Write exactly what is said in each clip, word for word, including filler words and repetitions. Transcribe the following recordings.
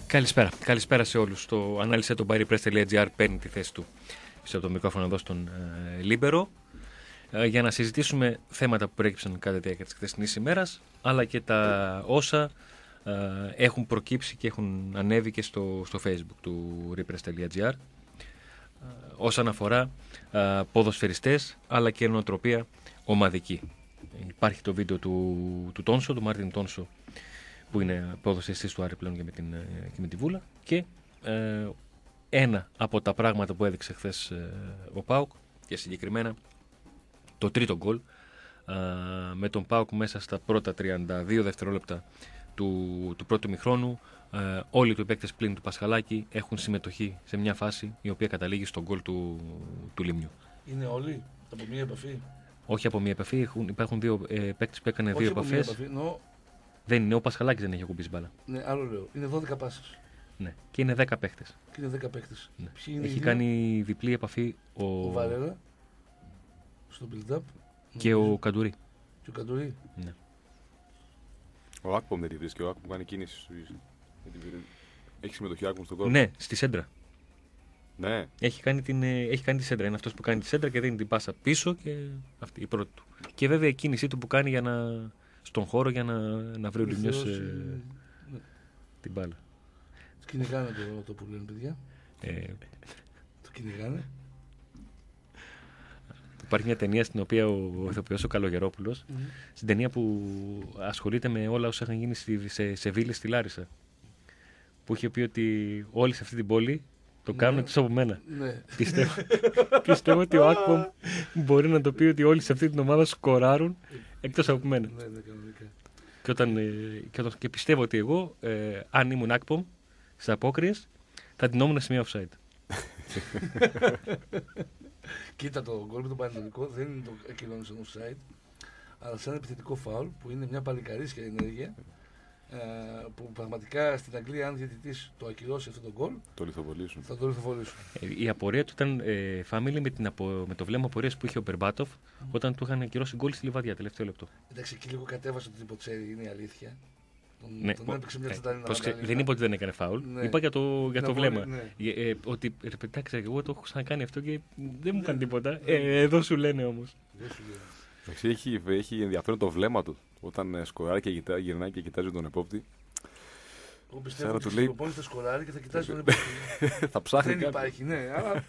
Καλησπέρα. Καλησπέρα σε όλους. Το ανάλυσε το baripress.gr παίρνει τη θέση του πίσω από το μικρόφωνο εδώ στον ε, Λίμπερο ε, για να συζητήσουμε θέματα που προέκυψαν κατά τη διάρκεια της χθεσινής ημέρας, αλλά και τα όσα ε, έχουν προκύψει και έχουν ανέβει και στο, στο Facebook του ripress.gr ε, όσον αφορά ε, ποδοσφαιριστές αλλά και νοοτροπία ομαδική. Υπάρχει το βίντεο του, του Τόνσο, του Μάρτιν Τόνσο, που είναι ποδοσφαιριστής του Άρη πλέον και με, την, και με τη Βούλα, και ε, ένα από τα πράγματα που έδειξε χθες ε, ο ΠΑΟΚ, και συγκεκριμένα το τρίτο γκολ, ε, με τον ΠΑΟΚ μέσα στα πρώτα τριάντα δύο δευτερόλεπτα του, του πρώτου ημιχρόνου. Ε, όλοι οι παίκτες πλην του Πασχαλάκη έχουν συμμετοχή σε μια φάση η οποία καταλήγει στον γκολ του, του Λιμιού. Είναι όλοι από μία επαφή? Όχι από μία επαφή, έχουν, υπάρχουν δύο ε, παίκτες που έκανε δύο επαφές. Επαφή, νο... Δεν είναι, ο Πασχαλάκης δεν έχει ακουμπήσει μπάλα. Ναι, άλλο λέω. Είναι δώδεκα πάσες. Ναι, και είναι δέκα παίκτες. Και είναι δέκα παίκτες. Ναι. Είναι έχει κάνει διπλή επαφή ο, ο Βαρέλα στο build-up και ο Καντουρί. Και ο Καντουρί. Ναι. Ο Άκπομ δεν τη βρίσκει, ο Άκπομ κάνει κίνηση. Έχει συμμετοχή ο Άκπομ στον κόρπο. Ναι, στη σέντρα. Ναι. Έχει κάνει, την, έχει κάνει τη σέντρα. Είναι αυτός που κάνει τη σέντρα και δίνει την πάσα πίσω, και αυτή η πρώτη του. Και βέβαια η κίνησή του που κάνει για να, στον χώρο για να, να βρει ο Λιμιός ε, ναι. την μπάλα. Το κυνηγάνε το, το που λένε, παιδιά. Ε, το κυνηγάνε. Υπάρχει μια ταινία στην οποία ο, ο ηθοποιός ο Καλογερόπουλος, mm-hmm. στην ταινία που ασχολείται με όλα όσα είχαν γίνει στη, σε, σε βίλες στη Λάρισα, που είχε πει ότι όλοι σε αυτή την πόλη το κάνουν ναι. εκτός από μένα. Ναι. Πιστεύω, πιστεύω ότι ο Άκπομ μπορεί να το πει ότι όλοι σε αυτή την ομάδα σκοράρουν εκτός από μένα. Ναι, ναι, κανονικά. Και, όταν, και, όταν, και πιστεύω ότι εγώ, ε, αν ήμουν Άκπομ στις απόκριες, θα την όμουν σε μια offside. Κοίτα, το γκολ με τον Πανετολικό δεν είναι το ακυρώνει σαν offside, αλλά σαν επιθετικό φάουλ που είναι μια παλικαρίσια ενέργεια. Uh, που πραγματικά στην Αγγλία, αν διαιτητής το ακυρώσει αυτό το γκολ, το λιθοβολήσουν. Θα το λιθοβολήσουν. Ε, η απορία του ήταν ε, φάμιλη με, την απο, με το βλέμμα απορίας που είχε ο Μπερμπάτοφ mm. όταν του είχαν ακυρώσει γκολ στη Λιβαδιά, τελευταίο λεπτό. Εντάξει, εκεί λίγο κατέβασε το τριποτσέρι, είναι η αλήθεια. Τον, ναι, τον έπαιξε μια τσιτάνινα. Ε, δεν είπα ότι δεν έκανε φάουλ. Ναι. Είπα για το, για το βλέμμα. Ναι. Ε, ε, ότι εντάξει, εγώ το έχω ξανακάνει αυτό και δεν μου έκανε ναι. τίποτα. Ε, εδώ σου λένε όμως. Έχει, έχει ενδιαφέρον το βλέμμα του. Όταν σκοράρει και γυρνάει γυρνά και κοιτάζει τον επόπτη. Εγώ πιστεύω ότι λέει... ο θα σκοράρει και θα κοιτάζει τον επόπτη. Θα ψάχνει. Δεν υπάρχει, ναι, αλλά...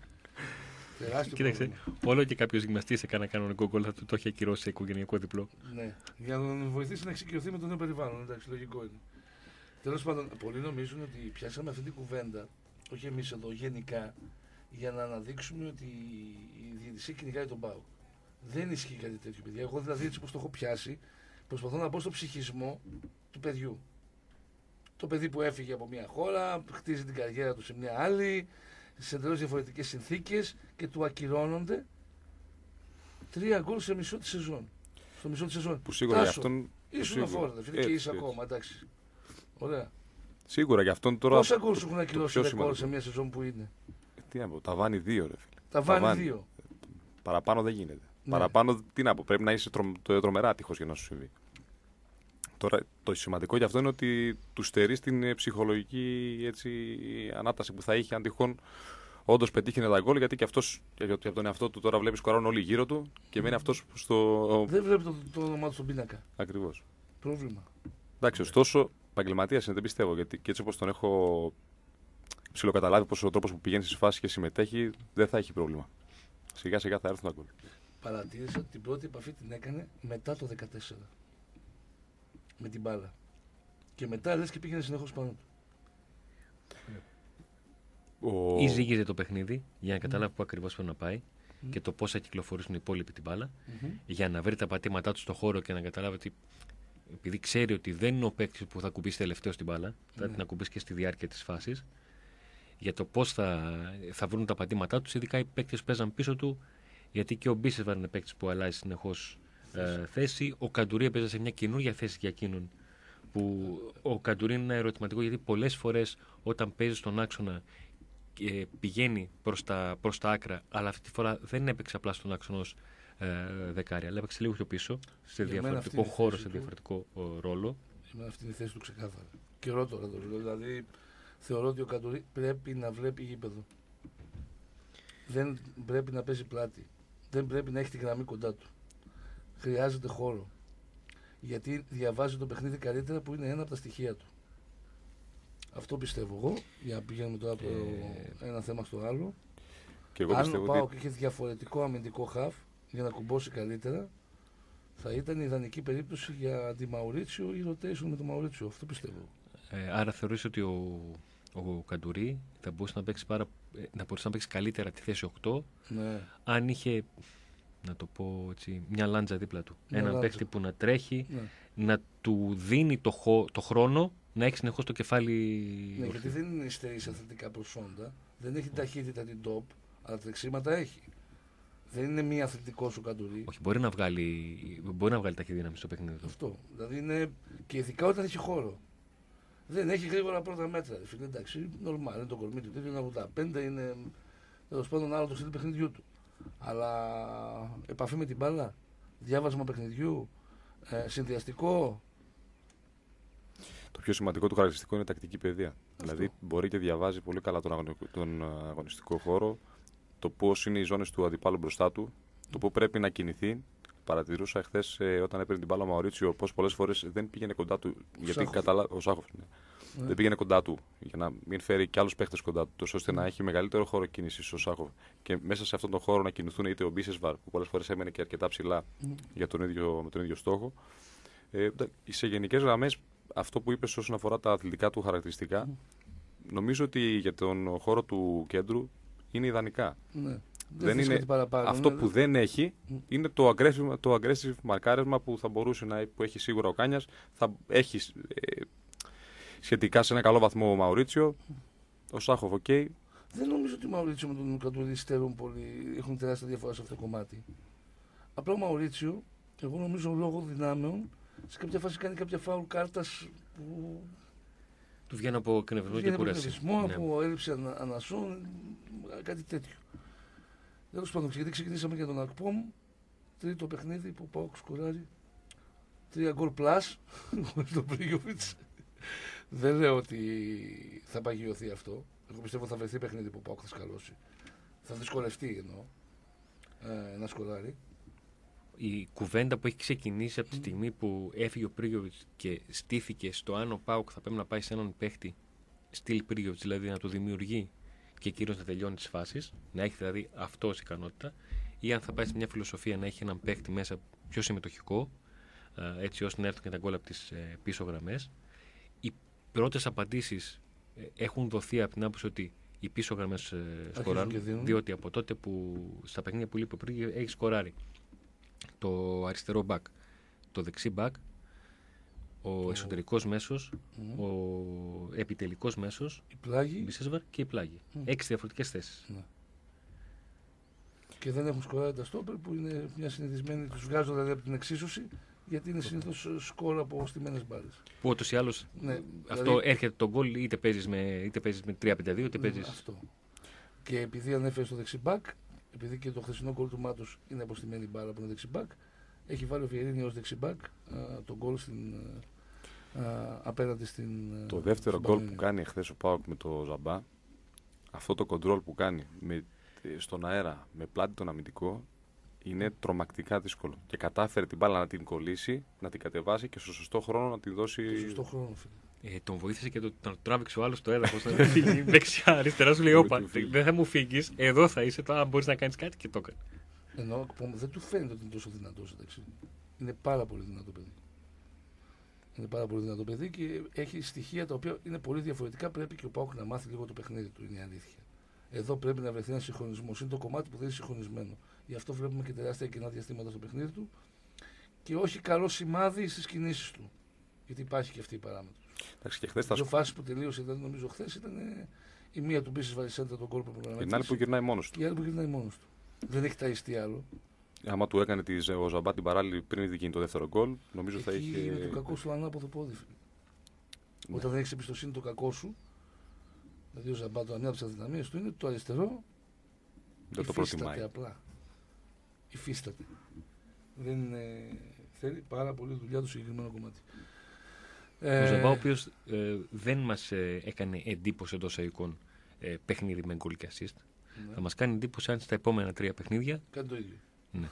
Κοίταξε, όλο και κάποιος γυμναστής σε κάνα κανονικό γκολ θα του το έχει ακυρώσει σε οικογενειακό διπλό. Ναι, για να τον βοηθήσει να εξοικειωθεί με το νέο περιβάλλον. Εντάξει, λογικό είναι. Τέλος πάντων, πολλοί νομίζουν ότι πιάσαμε αυτή την κουβέντα, όχι εμείς εδώ, γενικά, για να αναδείξουμε ότι η διαιτησία κυνηγάει τον ΠΑΟΚ. Δεν ισχύει κάτι τέτοιο, παιδιά. Εγώ δηλαδή, έτσι όπως το έχω πιάσει, προσπαθώ να μπω στο ψυχισμό του παιδιού. Το παιδί που έφυγε από μια χώρα, χτίζει την καριέρα του σε μια άλλη, σε εντελώς διαφορετικές συνθήκες και του ακυρώνονται τρία γκολ σε μισό τη σεζόν. Στο μισό τη σεζόν. Που σίγουρα για αυτόν. Ήσουν αφόρητα, φίλε, και είσαι ακόμα, εντάξει. Ωραία. Σίγουρα για αυτόν τώρα. Πόσα γκολ σου έχουν ακυρώσει ρεκόρ σε μια σεζόν που είναι? Τι να πω, τα βάνει δύο, ρε φίλε. Τα βάνει δύο. Παραπάνω δεν γίνεται. Ναι. Παραπάνω, τι να πω, πρέπει να είσαι τρο, το, τρομερά άτυχος για να σου συμβεί. Τώρα, το σημαντικό για αυτό είναι ότι του στερεί την ψυχολογική έτσι, ανάταση που θα είχε αν τυχόν όντως πετύχει τα γκολ. Γιατί και αυτός, γιατί από τον εαυτό του τώρα βλέπει σκοράρουν όλοι γύρω του και μένει αυτός στο. Δεν βλέπει το, το όνομά του στον πίνακα. Ακριβώς. Πρόβλημα. Εντάξει, ωστόσο, επαγγελματίας είναι, δεν πιστεύω. Γιατί και έτσι όπως τον έχω ψιλοκαταλάβει, πως ο τρόπος που πηγαίνει στις φάσεις και συμμετέχει, δεν θα έχει πρόβλημα. Σιγά σιγά θα έρθουν τα γκολ. Παρατήρησα ότι την πρώτη επαφή την έκανε μετά το δεκατέσσερα. Με την μπάλα. Και μετά λες και πήγαινε συνεχώς πάνω του. Ο... Ή ζήγιζε το παιχνίδι για να καταλάβει mm. πού ακριβώς πρέπει να πάει mm. και το πώς θα κυκλοφορήσουν οι υπόλοιποι την μπάλα, mm-hmm. για να βρει τα πατήματά του στο χώρο και να καταλάβει ότι επειδή ξέρει ότι δεν είναι ο παίκτης που θα κουμπίσει τελευταίο την μπάλα, mm. θα την ακουμπήσει και στη διάρκεια της φάσης, για το πώς θα, θα βρουν τα πατήματά του, ειδικά οι παίκτες που παίζαν πίσω του. Γιατί και ο Μπίσεσβαρ είναι παίκτης που αλλάζει συνεχώς ε, θέση. Ο Καντουρί έπαιζε σε μια καινούργια θέση για εκείνον. Που ο Καντουρί είναι ένα ερωτηματικό, γιατί πολλές φορές όταν παίζει στον άξονα ε, πηγαίνει προς τα, προς τα άκρα, αλλά αυτή τη φορά δεν έπαιξε απλά στον άξονα ως ε, δεκάρια, αλλά έπαιξε λίγο πιο πίσω, σε για διαφορετικό χώρο, σε διαφορετικό του, ρόλο. Για μένα αυτή είναι η θέση του ξεκάθαρα. Καιρό τώρα το λέω. Δηλαδή θεωρώ ότι ο Καντουρί πρέπει να βλέπει γήπεδο. Δεν πρέπει να παίζει πλάτη. Δεν πρέπει να έχει τη γραμμή κοντά του. Χρειάζεται χώρο. Γιατί διαβάζει το παιχνίδι καλύτερα, που είναι ένα από τα στοιχεία του. Αυτό πιστεύω εγώ, για να πηγαίνουμε τώρα από ε... ένα θέμα στο άλλο. Και εγώ Αν ο ΠΑΟΚ ότι... είχε διαφορετικό αμυντικό χαφ για να κουμπώσει καλύτερα, θα ήταν η ιδανική περίπτωση για αντι-Μαουρίτσιο ή rotation με τον Μαουρίτσιο. Αυτό πιστεύω. Ε, άρα θεωρείς ότι ο, ο Καντουρί θα μπορούσε να παίξει, πάρα, να μπορούσε να παίξει καλύτερα τη θέση οκτώ, Ναι. αν είχε, να το πω έτσι, μια λάντζα δίπλα του. Μια Έναν λάντζα. παίχτη που να τρέχει, Ναι. να του δίνει το, χω, το χρόνο να έχει συνεχώς το κεφάλι. Ναι, ορθό. γιατί δεν είναι υστερή σε αθλητικά προσόντα, δεν έχει ταχύτητα την top, αλλά τρεξίματα έχει. Δεν είναι μία αθλητικό ο Καντουρί. Όχι, μπορεί να βγάλει, μπορεί να βγάλει ταχυδύναμη στο παιχνίδι του. Αυτό. Δηλαδή είναι και ειδικά όταν έχει χώρο. Δεν έχει γρήγορα πρώτα μέτρα. Ρε φίλε, εντάξει, νορμάλ, είναι το κορμί του. Είναι ογδόντα πέντε, είναι τέλος πάντων άλλο το στυλ παιχνιδιού του. Αλλά επαφή με την μπάλα, διάβασμα παιχνιδιού, ε, συνδυαστικό. Το πιο σημαντικό του χαρακτηριστικό είναι η τακτική παιδεία. Αυτό. Δηλαδή μπορεί και διαβάζει πολύ καλά τον, αγωνι... τον αγωνιστικό χώρο, το πώς είναι οι ζώνες του αντιπάλου μπροστά του, το πού πρέπει να κινηθεί. Παρατηρούσα εχθές ε, όταν έπαιρνε την μπάλα ο Μαουρίτσιο πως πολλές φορές δεν πήγαινε κοντά του. Ο γιατί Σάχοφ. καταλα... Ο Σάχοφ, ναι. Ναι. Δεν πήγαινε κοντά του για να μην φέρει και άλλους παίχτες κοντά του, τόσο ώστε Ναι. να έχει μεγαλύτερο χώρο κίνησης ο Σάχοφ. Και μέσα σε αυτόν τον χώρο να κινηθούν είτε ο Μπίσεσβαρ, που πολλές φορές έμενε και αρκετά ψηλά Mm. για τον ίδιο, με τον ίδιο στόχο. Ε, σε γενικές γραμμές, αυτό που είπες όσον αφορά τα αθλητικά του χαρακτηριστικά, νομίζω ότι για τον χώρο του κέντρου είναι ιδανικά. Ναι. Δεν θες είναι... κάτι παραπάνω, Αυτό ναι, που δεν- δεν έχει Mm. είναι το aggressive, το aggressive μαρκάρισμα που θα μπορούσε να που έχει σίγουρα ο Κάνιας. Θα έχει ε, σχετικά σε ένα καλό βαθμό ο Μαουρίτσιο. Ο Σάχοφ, οκ. Okay. Δεν νομίζω ότι ο Μαουρίτσιο με τον Καντουρί στερούν πολύ, έχουν τεράστια διαφορά σε αυτό το κομμάτι. Απλά ο Μαουρίτσιο, εγώ νομίζω λόγω δυνάμεων, σε κάποια φάση κάνει κάποια φάουλ κάρτας που Του βγαίνει από εκνευρισμό και βγαίνει από κούραση. εκνευρισμό, Ναι. από έλλειψη ανα, ανασών, κάτι τέτοιο. Τέλος πάντων, γιατί ξεκινήσαμε για τον Ακπόμ, τρίτο παιχνίδι που πάω σκοράρει, τρία γκολ πλάς, χωρίς τον Πρίγιοβιτς. Δεν λέω ότι θα παγιωθεί αυτό. Εγώ πιστεύω θα βρεθεί παιχνίδι που πάω θα σκαλώσει. Θα δυσκολευτεί εννοώ ε, να σκοράρει. Η κουβέντα που έχει ξεκινήσει από τη στιγμή που έφυγε ο Πρίγιοβιτς και στήθηκε στο αν ο ΠΑΟΚ θα πρέπει να πάει σε έναν παίχτη στυλ Πρίγιοβιτς, δηλαδή να του δημιουργεί και κυρίως να τελειώνει τις φάσεις, να έχει δηλαδή αυτός ικανότητα, ή αν θα πάει σε μια φιλοσοφία να έχει έναν παίχτη μέσα πιο συμμετοχικό, ε, έτσι ώστε να έρθουν και τα γκολ από τις ε, πίσω γραμμές. Οι πρώτες απαντήσεις ε, έχουν δοθεί από την άποψη ότι οι πίσω γραμμές ε, και σκοράρουν, δίνουν. διότι από τότε που στα παιχνίδια που λείπει ο Πρίγιοβιτς έχει σκοράρει το αριστερό μπακ, το δεξί μπακ, ο Το- εσωτερικός μέσος, Μμμ. ο επιτελικός μέσος, Η πλάγη η Μπισέσβαρ και η πλάγη. Μμ. Έξι διαφορετικές θέσεις. ναι. Και δεν έχουν σκοράρει τα στόπερ που είναι μια συνηθισμένη, τους βγάζω δηλαδή από την εξίσωση, γιατί είναι συνήθως σκορ από στημένες μπάλες. Που ούτως ή άλλως Ναι, αυτό δηλαδή- έρχεται το γκολ, είτε παίζεις με, είτε παίζεις με τρία πέντε δύο, είτε Ναι, παίζεις. αυτό. Και επειδή ανέφερε στο δεξιμπάκ, επειδή και το χθεσινό γκολ του Μάτους είναι αποστημένη μπάλα που είναι δεξιμπάκ, έχει βάλει ο Βιερίνη ως δεξιμπάκ τον γκολ στην, α, απέναντι στην. Το δεύτερο στην γκολ που Πανελλήνια. κάνει εχθές ο Πάοκ με το Ζαμπά, αυτό το κοντρόλ που κάνει με, στον αέρα με πλάτη τον αμυντικό, είναι τρομακτικά δύσκολο. Και κατάφερε την μπάλα να την κολλήσει, να την κατεβάσει και στο σωστό χρόνο να τη δώσει. Και σωστό χρόνο, φίλε. Ε, τον βοήθησε και το, τον τράβηξε ο άλλος στο έδαφος. να φύγει δεξιά, αριστερά σου λέει: Όπα, του φύγει. δεν θα μου φύγεις, εδώ θα είσαι. Τώρα, αν μπορείς να κάνεις κάτι, και το έκανε. Ενώ που δεν του φαίνεται ότι είναι τόσο δυνατό, εντάξει. Είναι πάρα πολύ δυνατό παιδί. Είναι πάρα πολύ δυνατό παιδί και έχει στοιχεία τα οποία είναι πολύ διαφορετικά. Πρέπει και ο Πάουκ να μάθει λίγο το παιχνίδι του, είναι η αλήθεια. Εδώ πρέπει να βρεθεί ένα συγχρονισμό. Είναι το κομμάτι που δεν είναι συγχρονισμένο. Γι' αυτό βλέπουμε και τεράστια κενά διαστήματα στο παιχνίδι του και όχι καλό σημάδι στι κινήσει του. Γιατί υπάρχει και αυτή η παράμετρο. Εντάξει, και χθες τα Οι δύο φάσεις που τελείωσε, ήταν, νομίζω, χθε ήταν ε, η μία του Μπίσης Βαρισέντα τον κόλπο που την πρέπει άλλη που γυρνάει μόνος του. και η άλλη που γυρνάει μόνος του. Δεν έχει ταϊστεί άλλο. Άμα του έκανε τη, ο Ζαμπά την παράλληλη πριν ήδη γίνει το δεύτερο γκολ, νομίζω θα Εκεί είχε. είναι το κακό σου ανάποδο πόδι. Φίλε. Ναι. Όταν δεν έχει εμπιστοσύνη το κακό σου, δηλαδή ο Ζαμπάτο, μια από τι αδυναμίε του είναι το αριστερό. Δεν το υφίσταται προτιμάει. απλά. Υφίσταται. Δεν είναι... Θέλει πάρα πολύ δουλειά το συγκεκριμένο κομμάτι. Ε, Ο Ζαμπά, ο οποίος ε, δεν μας ε, έκανε εντύπωση εντός εικόν ε, παιχνίδι με γκολ και assist. Ναι. Θα μας κάνει εντύπωση αν στα επόμενα τρία παιχνίδια. Κάνει το ίδιο. Ναι.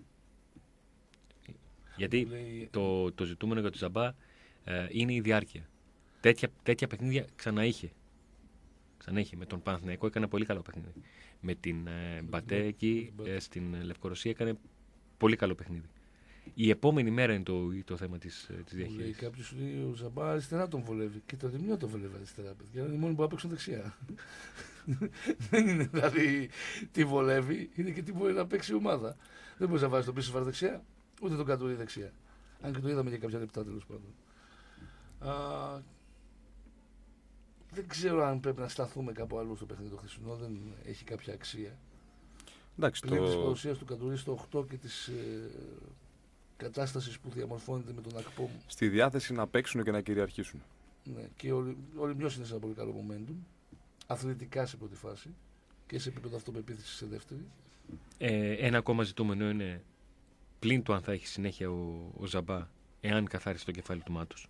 Γιατί Λέει... το, το ζητούμενο για τον Ζαμπά ε, είναι η διάρκεια. Τέτοια, τέτοια παιχνίδια ξαναείχε. Ξαναείχε. Με τον Παναθηναϊκό έκανε πολύ καλό παιχνίδι. Με την ε, Μπατέ εκεί ε, στην Λευκορωσία έκανε πολύ καλό παιχνίδι. Η επόμενη μέρα είναι το, το θέμα της, της Λέει διαχείρισης. κάποιο σου λέει ο Ζαμπά αριστερά τον βολεύει. Και το Ρημιό τον βολεύει αριστερά, παιδιά. Είναι οι μόνοι που παίξουν δεξιά. Δεν είναι δηλαδή τι βολεύει, είναι και τι μπορεί να παίξει η ομάδα. Δεν μπορεί να βάζει τον πίσω βαρ δεξιά, ούτε τον Κατουρί δεξιά. Αν και το είδαμε για κάποια λεπτά τέλος πάντων. Α, δεν ξέρω αν πρέπει να σταθούμε κάπου αλλού στο παιχνίδι το χθεσινό, δεν έχει κάποια αξία. Εντάξει, Πλην της το... παρουσίας του Κατουρί στο οκτώ και της ε, κατάστασης που διαμορφώνεται με τον Ακπόμ. στη διάθεση να παίξουν και να κυριαρχήσουν. Ναι, και ο Ολυμπιός είναι σε ένα πολύ καλό momentum. Αθλητικά σε πρώτη φάση και σε επίπεδο αυτοπεποίθησης σε δεύτερη. Ε, ένα ακόμα ζητούμενο είναι πλην του αν θα έχει συνέχεια ο, ο Ζαμπά, εάν καθάρισε το κεφάλι του Μάτους.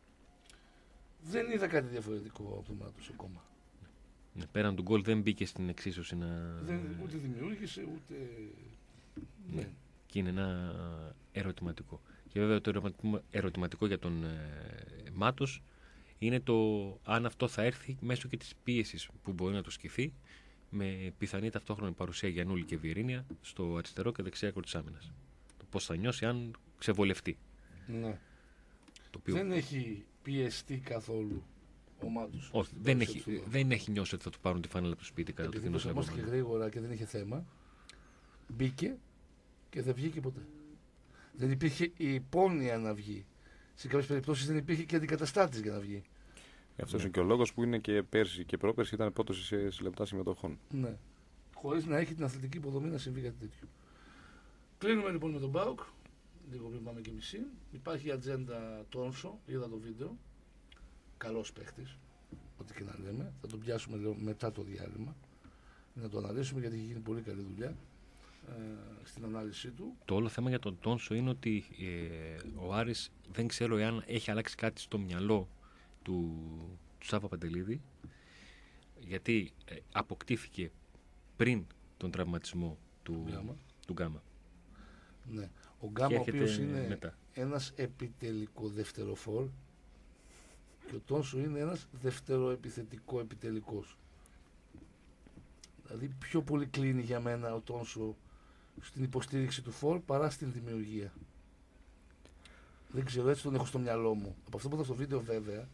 Δεν είδα κάτι διαφορετικό από το Μάτος ακόμα. Ναι, πέραν του γκολ δεν μπήκε στην εξίσωση να... Δεν, ούτε δημιούργησε, ούτε. Ναι. Ναι. Και είναι ένα ερωτηματικό. Και βέβαια το ερωτηματικό, ερωτηματικό για τον ε, Μάτος είναι το αν αυτό θα έρθει μέσω και της πίεσης που μπορεί να το σκηθεί, με πιθανή ταυτόχρονη παρουσία Γιαννούλη και Βιερίνια στο αριστερό και δεξιά άκρο της άμυνας. Το πώς θα νιώσει αν ξεβολευτεί. Ναι. Το οποίο... Δεν έχει πιεστεί καθόλου ο Μάτος. Όχι, δεν έχει, δεν έχει νιώσει ότι θα του πάρουν τη φάνελα από το σπίτι κατά το Επειδή κοινό προσαρμόστηκε γρήγορα και δεν είχε θέμα, μπήκε και δεν βγήκε ποτέ. Δεν υπήρχε η υπόνοια να βγει. Σε κάποιες περιπτώσεις δεν υπήρχε και αντικαταστάτης για να βγει. Αυτό είναι και ο λόγος που είναι και πέρσι και πρόπερσι ήταν πρώτος σε, σε λεπτά συμμετοχών. Ναι. Χωρίς να έχει την αθλητική υποδομή να συμβεί κάτι τέτοιο. Κλείνουμε λοιπόν με τον ΠΑΟΚ. Λίγο πριν πάμε και μισή. Υπάρχει η ατζέντα Τόνσο. Είδα το βίντεο. Καλός παίχτης. Ό,τι και να λέμε. Θα τον πιάσουμε λέω, μετά το διάλειμμα. Να το αναλύσουμε γιατί έχει γίνει πολύ καλή δουλειά ε, στην ανάλυση του. Το όλο θέμα για τον Τόνσο είναι ότι ε, ο Άρης δεν ξέρω εάν έχει αλλάξει κάτι στο μυαλό του, του Σάβα Παντελίδη, γιατί ε, αποκτήθηκε πριν τον τραυματισμό του Γκάμα. του Γκάμα. Ναι. Ο Γκάμα ο οποίος είναι μετά. ένας επιτελικό δευτεροφόρ και ο Τόνσο είναι ένας δευτεροεπιθετικό επιτελικός. Δηλαδή πιο πολύ κλείνει για μένα ο Τόνσο στην υποστήριξη του φορ παρά στην δημιουργία. Δεν ξέρω, έτσι τον έχω στο μυαλό μου. Από αυτό που είδα στο βίντεο βέβαια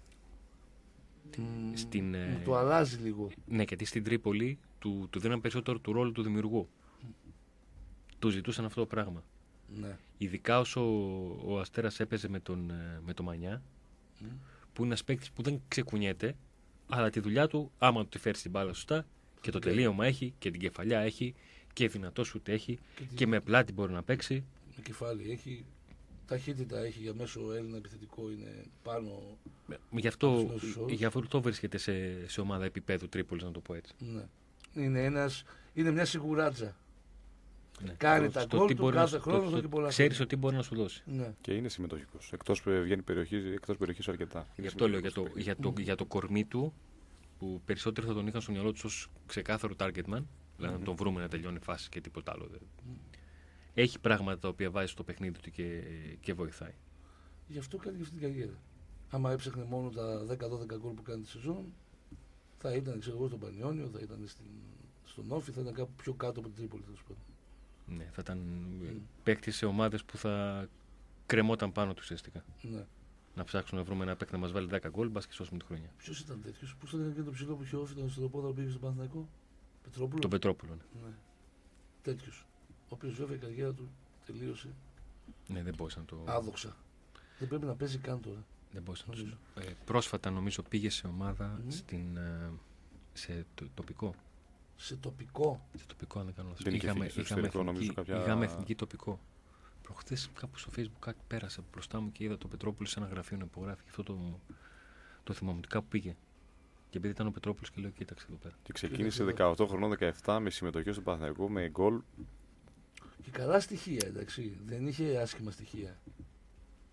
Στην, μου ε, το αλλάζει λίγο. Ναι, γιατί στην Τρίπολη του, του δίναν περισσότερο του ρόλου του δημιουργού. Του ζητούσαν αυτό το πράγμα. Ναι. Ειδικά όσο ο, ο Αστέρας έπαιζε με τον, ε, με τον Μανιά, Mm. που είναι ένας παίκτης που δεν ξεκουνιέται, αλλά τη δουλειά του, άμα του τη φέρει την μπάλα σωστά, και το τελείωμα έχει, και την κεφαλιά έχει, και δυνατό σουτ έχει, Και, τη- και με πλάτη μπορεί να παίξει. με κεφάλι έχει. Ταχύτητα έχει για μέσο Έλληνα επιθετικό, είναι πάνω. Γι' αυτό, Στους μέσους όρους. γι' αυτό βρίσκεται σε, σε ομάδα επίπεδου Τρίπολης, να το πω έτσι. Ναι. Είναι, ένας, είναι μια σιγουράτζα. Ναι. Κάνει Στο- τα στο γκολ τι του μπορεί να κάθε σου- χρόνο το- εδώ το- και πολλά Ξέρεις χρόνια. ότι μπορεί να σου δώσει. Ναι. Και είναι συμμετοχικός. Εκτός που βγαίνει περιοχή, εκτός περιοχής αρκετά. Γι' Είναι αυτό λέω για το, συμμετοχικός για, το, για το κορμί του, που περισσότεροι θα τον είχαν στο μυαλό του ως ξεκάθαρο target man, δηλαδή να τον βρούμε να τελειώνει φάση και τίποτα άλλο. δεν. Έχει πράγματα τα οποία βάζει στο παιχνίδι του και, και βοηθάει. Γι' αυτό κάνει και αυτή την καριέρα. Άμα έψαχνε μόνο τα δέκα δώδεκα γκολ που κάνει τη σεζόν, θα ήταν ξέρω εγώ στον Πανιόνιο, θα ήταν στην, στον Όφη, θα ήταν κάπου πιο κάτω από την Τρίπολη τέλος πάντων. Ναι, θα ήταν Mm. παίκτη σε ομάδες που θα κρεμόταν πάνω του ουσιαστικά. Ναι. Να ψάξουμε να βρούμε ένα παίκτη να μας βάλει δέκα γκολ, μπας και σώσουμε τη χρονιά. Ποιο ήταν τέτοιο, πού ήταν και το ψηλό που είχε Όφη, τον Σιδηροπόδαρο πήγε στον Παναθηναϊκό, Πετρόπουλο. Τον Πετρόπουλο. Ναι, Ναι. Τέτοιο. Ο οποίο βέβαια η καριέρα του τελείωσε ναι δεν μπορούσα να το. άδοξα. Δεν πρέπει να παίζει καν τώρα. Δεν μπορούσα να το... Νομίζω. Ε, πρόσφατα νομίζω πήγε σε ομάδα Μμμ. στην, ε, σε το, τοπικό. Σε τοπικό. Σε τοπικό, αν δεν κάνω λάθος. Δεν είχε Είχαμε, φύγει στο είχαμε, εξωτερικό, εθνική, νομίζω, κάποια- είχαμε εθνική τοπικό. Προχθές κάπου στο Facebook κάτι πέρασε μπροστά μου και είδα το Πετρόπουλο σε ένα γραφείο να υπογράφει και αυτό το, το θυμάμαι κάπου πήγε. Και επειδή ήταν ο Πετρόπουλος και λέω κοίταξε εδώ πέρα. Και ξεκίνησε δεκαοκτώ χρονών δεκαεπτά με συμμετοχή στον Παναθηναϊκό με γκολ. Και καλά στοιχεία, εντάξει. Δεν είχε άσχημα στοιχεία.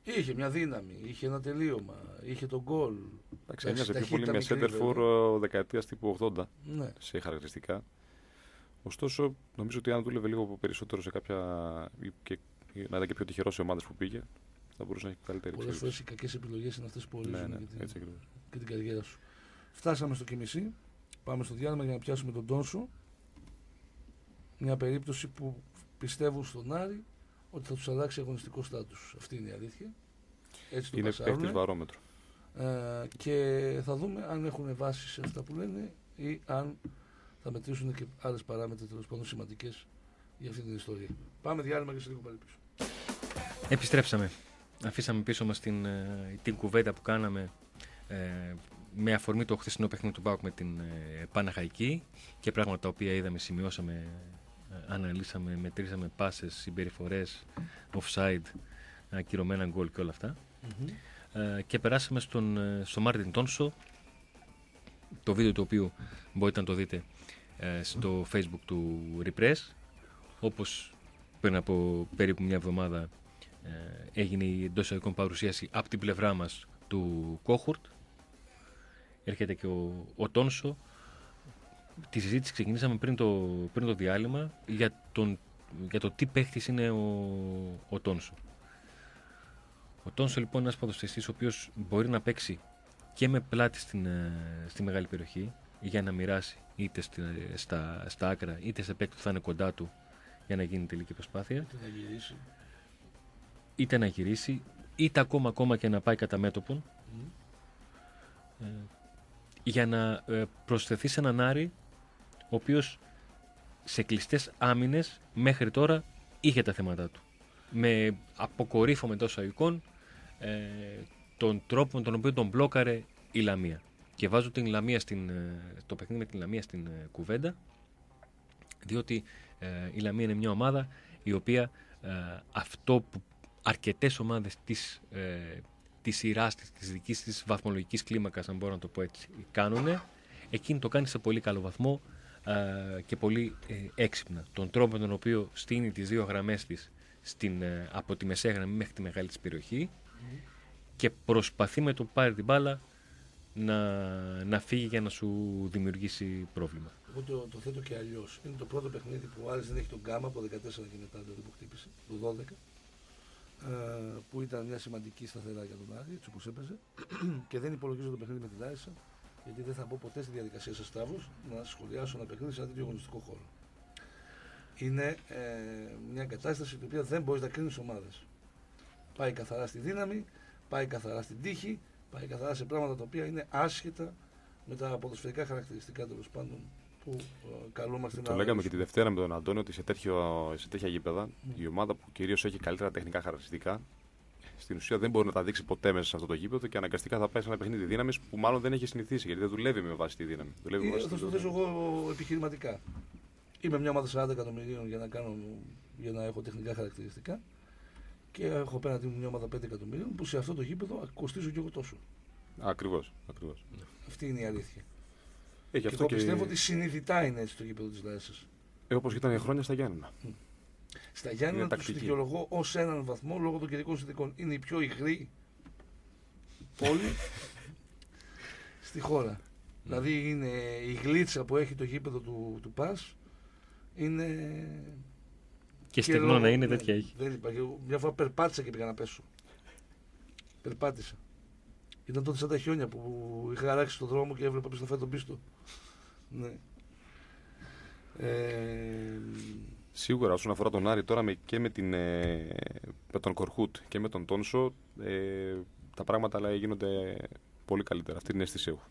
Είχε μια δύναμη, είχε ένα τελείωμα, είχε τον γκολ. Εντάξει, έμοιαζε πιο πολύ με center-for δεκαετία τύπου ογδόντα ναι. σε χαρακτηριστικά. Ωστόσο, νομίζω ότι αν δούλευε λίγο περισσότερο σε κάποια. Και, να ήταν και πιο τυχερό σε ομάδες που πήγε, θα μπορούσε να έχει καλύτερη Πολλές φορές οι κακές επιλογές είναι αυτές που ορίζουν ναι, ναι, και, την, και την καριέρα σου. Φτάσαμε στο και μισή. Πάμε στο διάλειμμα για να πιάσουμε τον Τόνσο. Μια περίπτωση που πιστεύουν στον Άρη ότι θα τους αλλάξει αγωνιστικό στάτους. Αυτή είναι η αλήθεια. Έτσι το είναι παίκτης βαρόμετρο. Ε, και θα δούμε αν έχουν βάση σε αυτά που λένε ή αν θα μετρήσουν και άλλες παράμετρες τέλος πάντων σημαντικές για αυτή την ιστορία. Πάμε διάλειμμα και σε λίγο πάλι πίσω. Επιστρέψαμε. Αφήσαμε πίσω μας την, την κουβέντα που κάναμε ε, με αφορμή το χθεσινό παιχνίδι του ΠΑΟΚ με την ε, Παναχαϊκή και πράγματα τα οποία είδαμε, σημειώσαμε, ε, αναλύσαμε, μετρήσαμε πάσες, συμπεριφορές, offside, ακυρωμένα γκολ και όλα αυτά. Mm-hmm. Ε, και περάσαμε στον, στο Μάρτιν Τόνσο, το βίντεο το οποίο μπορείτε να το δείτε ε, στο Facebook του Repress, όπως πριν από περίπου μια εβδομάδα ε, έγινε η εντός εισαγωγικών παρουσίαση από την πλευρά μας του Κόχουρτ. Έρχεται και ο, ο Τόνσο. Τη συζήτηση ξεκινήσαμε πριν το, πριν το διάλειμμα για, τον, για το τι παίχτης είναι ο, ο Τόνσο. Ο Τόνσο λοιπόν είναι ένας ποδοσφαιριστής ο οποίος μπορεί να παίξει και με πλάτη στην, στη μεγάλη περιοχή για να μοιράσει είτε στη, στα, στα άκρα είτε σε παίκτη που θα είναι κοντά του για να γίνει τελική προσπάθεια. Είτε να γυρίσει. Είτε να γυρίσει, είτε ακόμα, ακόμα και να πάει κατά μέτωπον. Mm. Ε, για να ε, προσθεθεί σε έναν Άρη ο οποίος σε κλειστές άμυνες μέχρι τώρα είχε τα θέματα του. Με αποκορύφωμα εντός εισαγωγικών ε, τον τρόπο με τον οποίο τον μπλόκαρε η Λαμία. Και βάζω την Λαμία στην, το παιχνίδι με την Λαμία στην ε, κουβέντα, διότι ε, η Λαμία είναι μια ομάδα η οποία ε, αυτό που αρκετές ομάδες της, ε, της σειράς της, της δικής της βαθμολογικής κλίμακας, αν μπορώ να το πω έτσι, κάνουν, εκείνη το κάνει σε πολύ καλό βαθμό ε, και πολύ ε, έξυπνα. Τον τρόπο με τον οποίο στείνει τις δύο γραμμές της στην, ε, από τη μεσαία γραμμή μέχρι τη μεγάλη της περιοχή mm. και προσπαθεί με το που πάρει την μπάλα να, να φύγει για να σου δημιουργήσει πρόβλημα. Εγώ το, το θέτω και αλλιώς. Είναι το πρώτο παιχνίδι που ο Άρης δεν έχει τον Γκάμα από το δεκατέσσερα και μετά, δηλαδή που χτύπησε, το δώδεκα, ε, που ήταν μια σημαντική σταθερά για τον Άρη, έτσι όπως έπαιζε, και δεν υπολογίζω το παιχνίδι με την Λάρισα, γιατί δεν θα μπω ποτέ στη διαδικασία σας Σταύρος να σχολιάσω ένα παιχνίδι σε ένα τέτοιο αγωνιστικό χώρο. Είναι ε, μια κατάσταση την οποία δεν μπορείς να κρίνεις ομάδες. Πάει καθαρά στη δύναμη, πάει καθαρά στην τύχη, πάει καθαρά σε πράγματα τα οποία είναι άσχετα με τα ποδοσφαιρικά χαρακτηριστικά τέλος πάντων που ε, καλούμαστε να. Το λέγαμε και τη Δευτέρα με τον Αντώνη ότι σε, τέτοιο, σε τέτοια γήπεδα mm. η ομάδα που κυρίως έχει καλύτερα τεχνικά χαρακτηριστικά στην ουσία δεν μπορεί να τα δείξει ποτέ μέσα σε αυτό το γήπεδο και αναγκαστικά θα πάει σε ένα παιχνίδι δύναμης που μάλλον δεν έχει συνηθίσει γιατί δεν δουλεύει με βάση τη δύναμη. Δουλεύει ε, θα το θέσω εγώ επιχειρηματικά. Είμαι μια ομάδα σαράντα εκατομμυρίων για να, κάνω, για να έχω τεχνικά χαρακτηριστικά και έχω απέναντι μου μια ομάδα πέντε εκατομμυρίων που σε αυτό το γήπεδο κοστίζω και εγώ τόσο. Ακριβώς, ακριβώς. Αυτή είναι η αλήθεια. Ε, και εγώ και... πιστεύω ότι συνειδητά είναι έτσι το γήπεδο της Λάρισας. Ε, όπως ήταν χρόνια στα Γιάννενα. Mm. Στα Γιάννενα τους δικαιολογώ ως έναν βαθμό λόγω των καιρικών συνθηκών. Είναι η πιο υγρή πόλη στη χώρα. Mm. Δηλαδή είναι η γλίτσα που έχει το γήπεδο του, του ΠΑΣ είναι. Και στεγνό να είναι, τέτοια έχει. Δεν υπάρχει. Μια φορά περπάτησα και πήγα να πέσω. Περπάτησα. Ήταν τότε σαν τα χιόνια που είχα αράξει στον δρόμο και έβλεπα πίσω να φέρει τον πίστο. Ναι. Ε... Σίγουρα όσον αφορά τον Άρη τώρα με, και με, την, ε, με τον Κορχούτ και με τον Τόνσο ε, τα πράγματα αλλά γίνονται πολύ καλύτερα. Αυτή την αίσθηση έχω.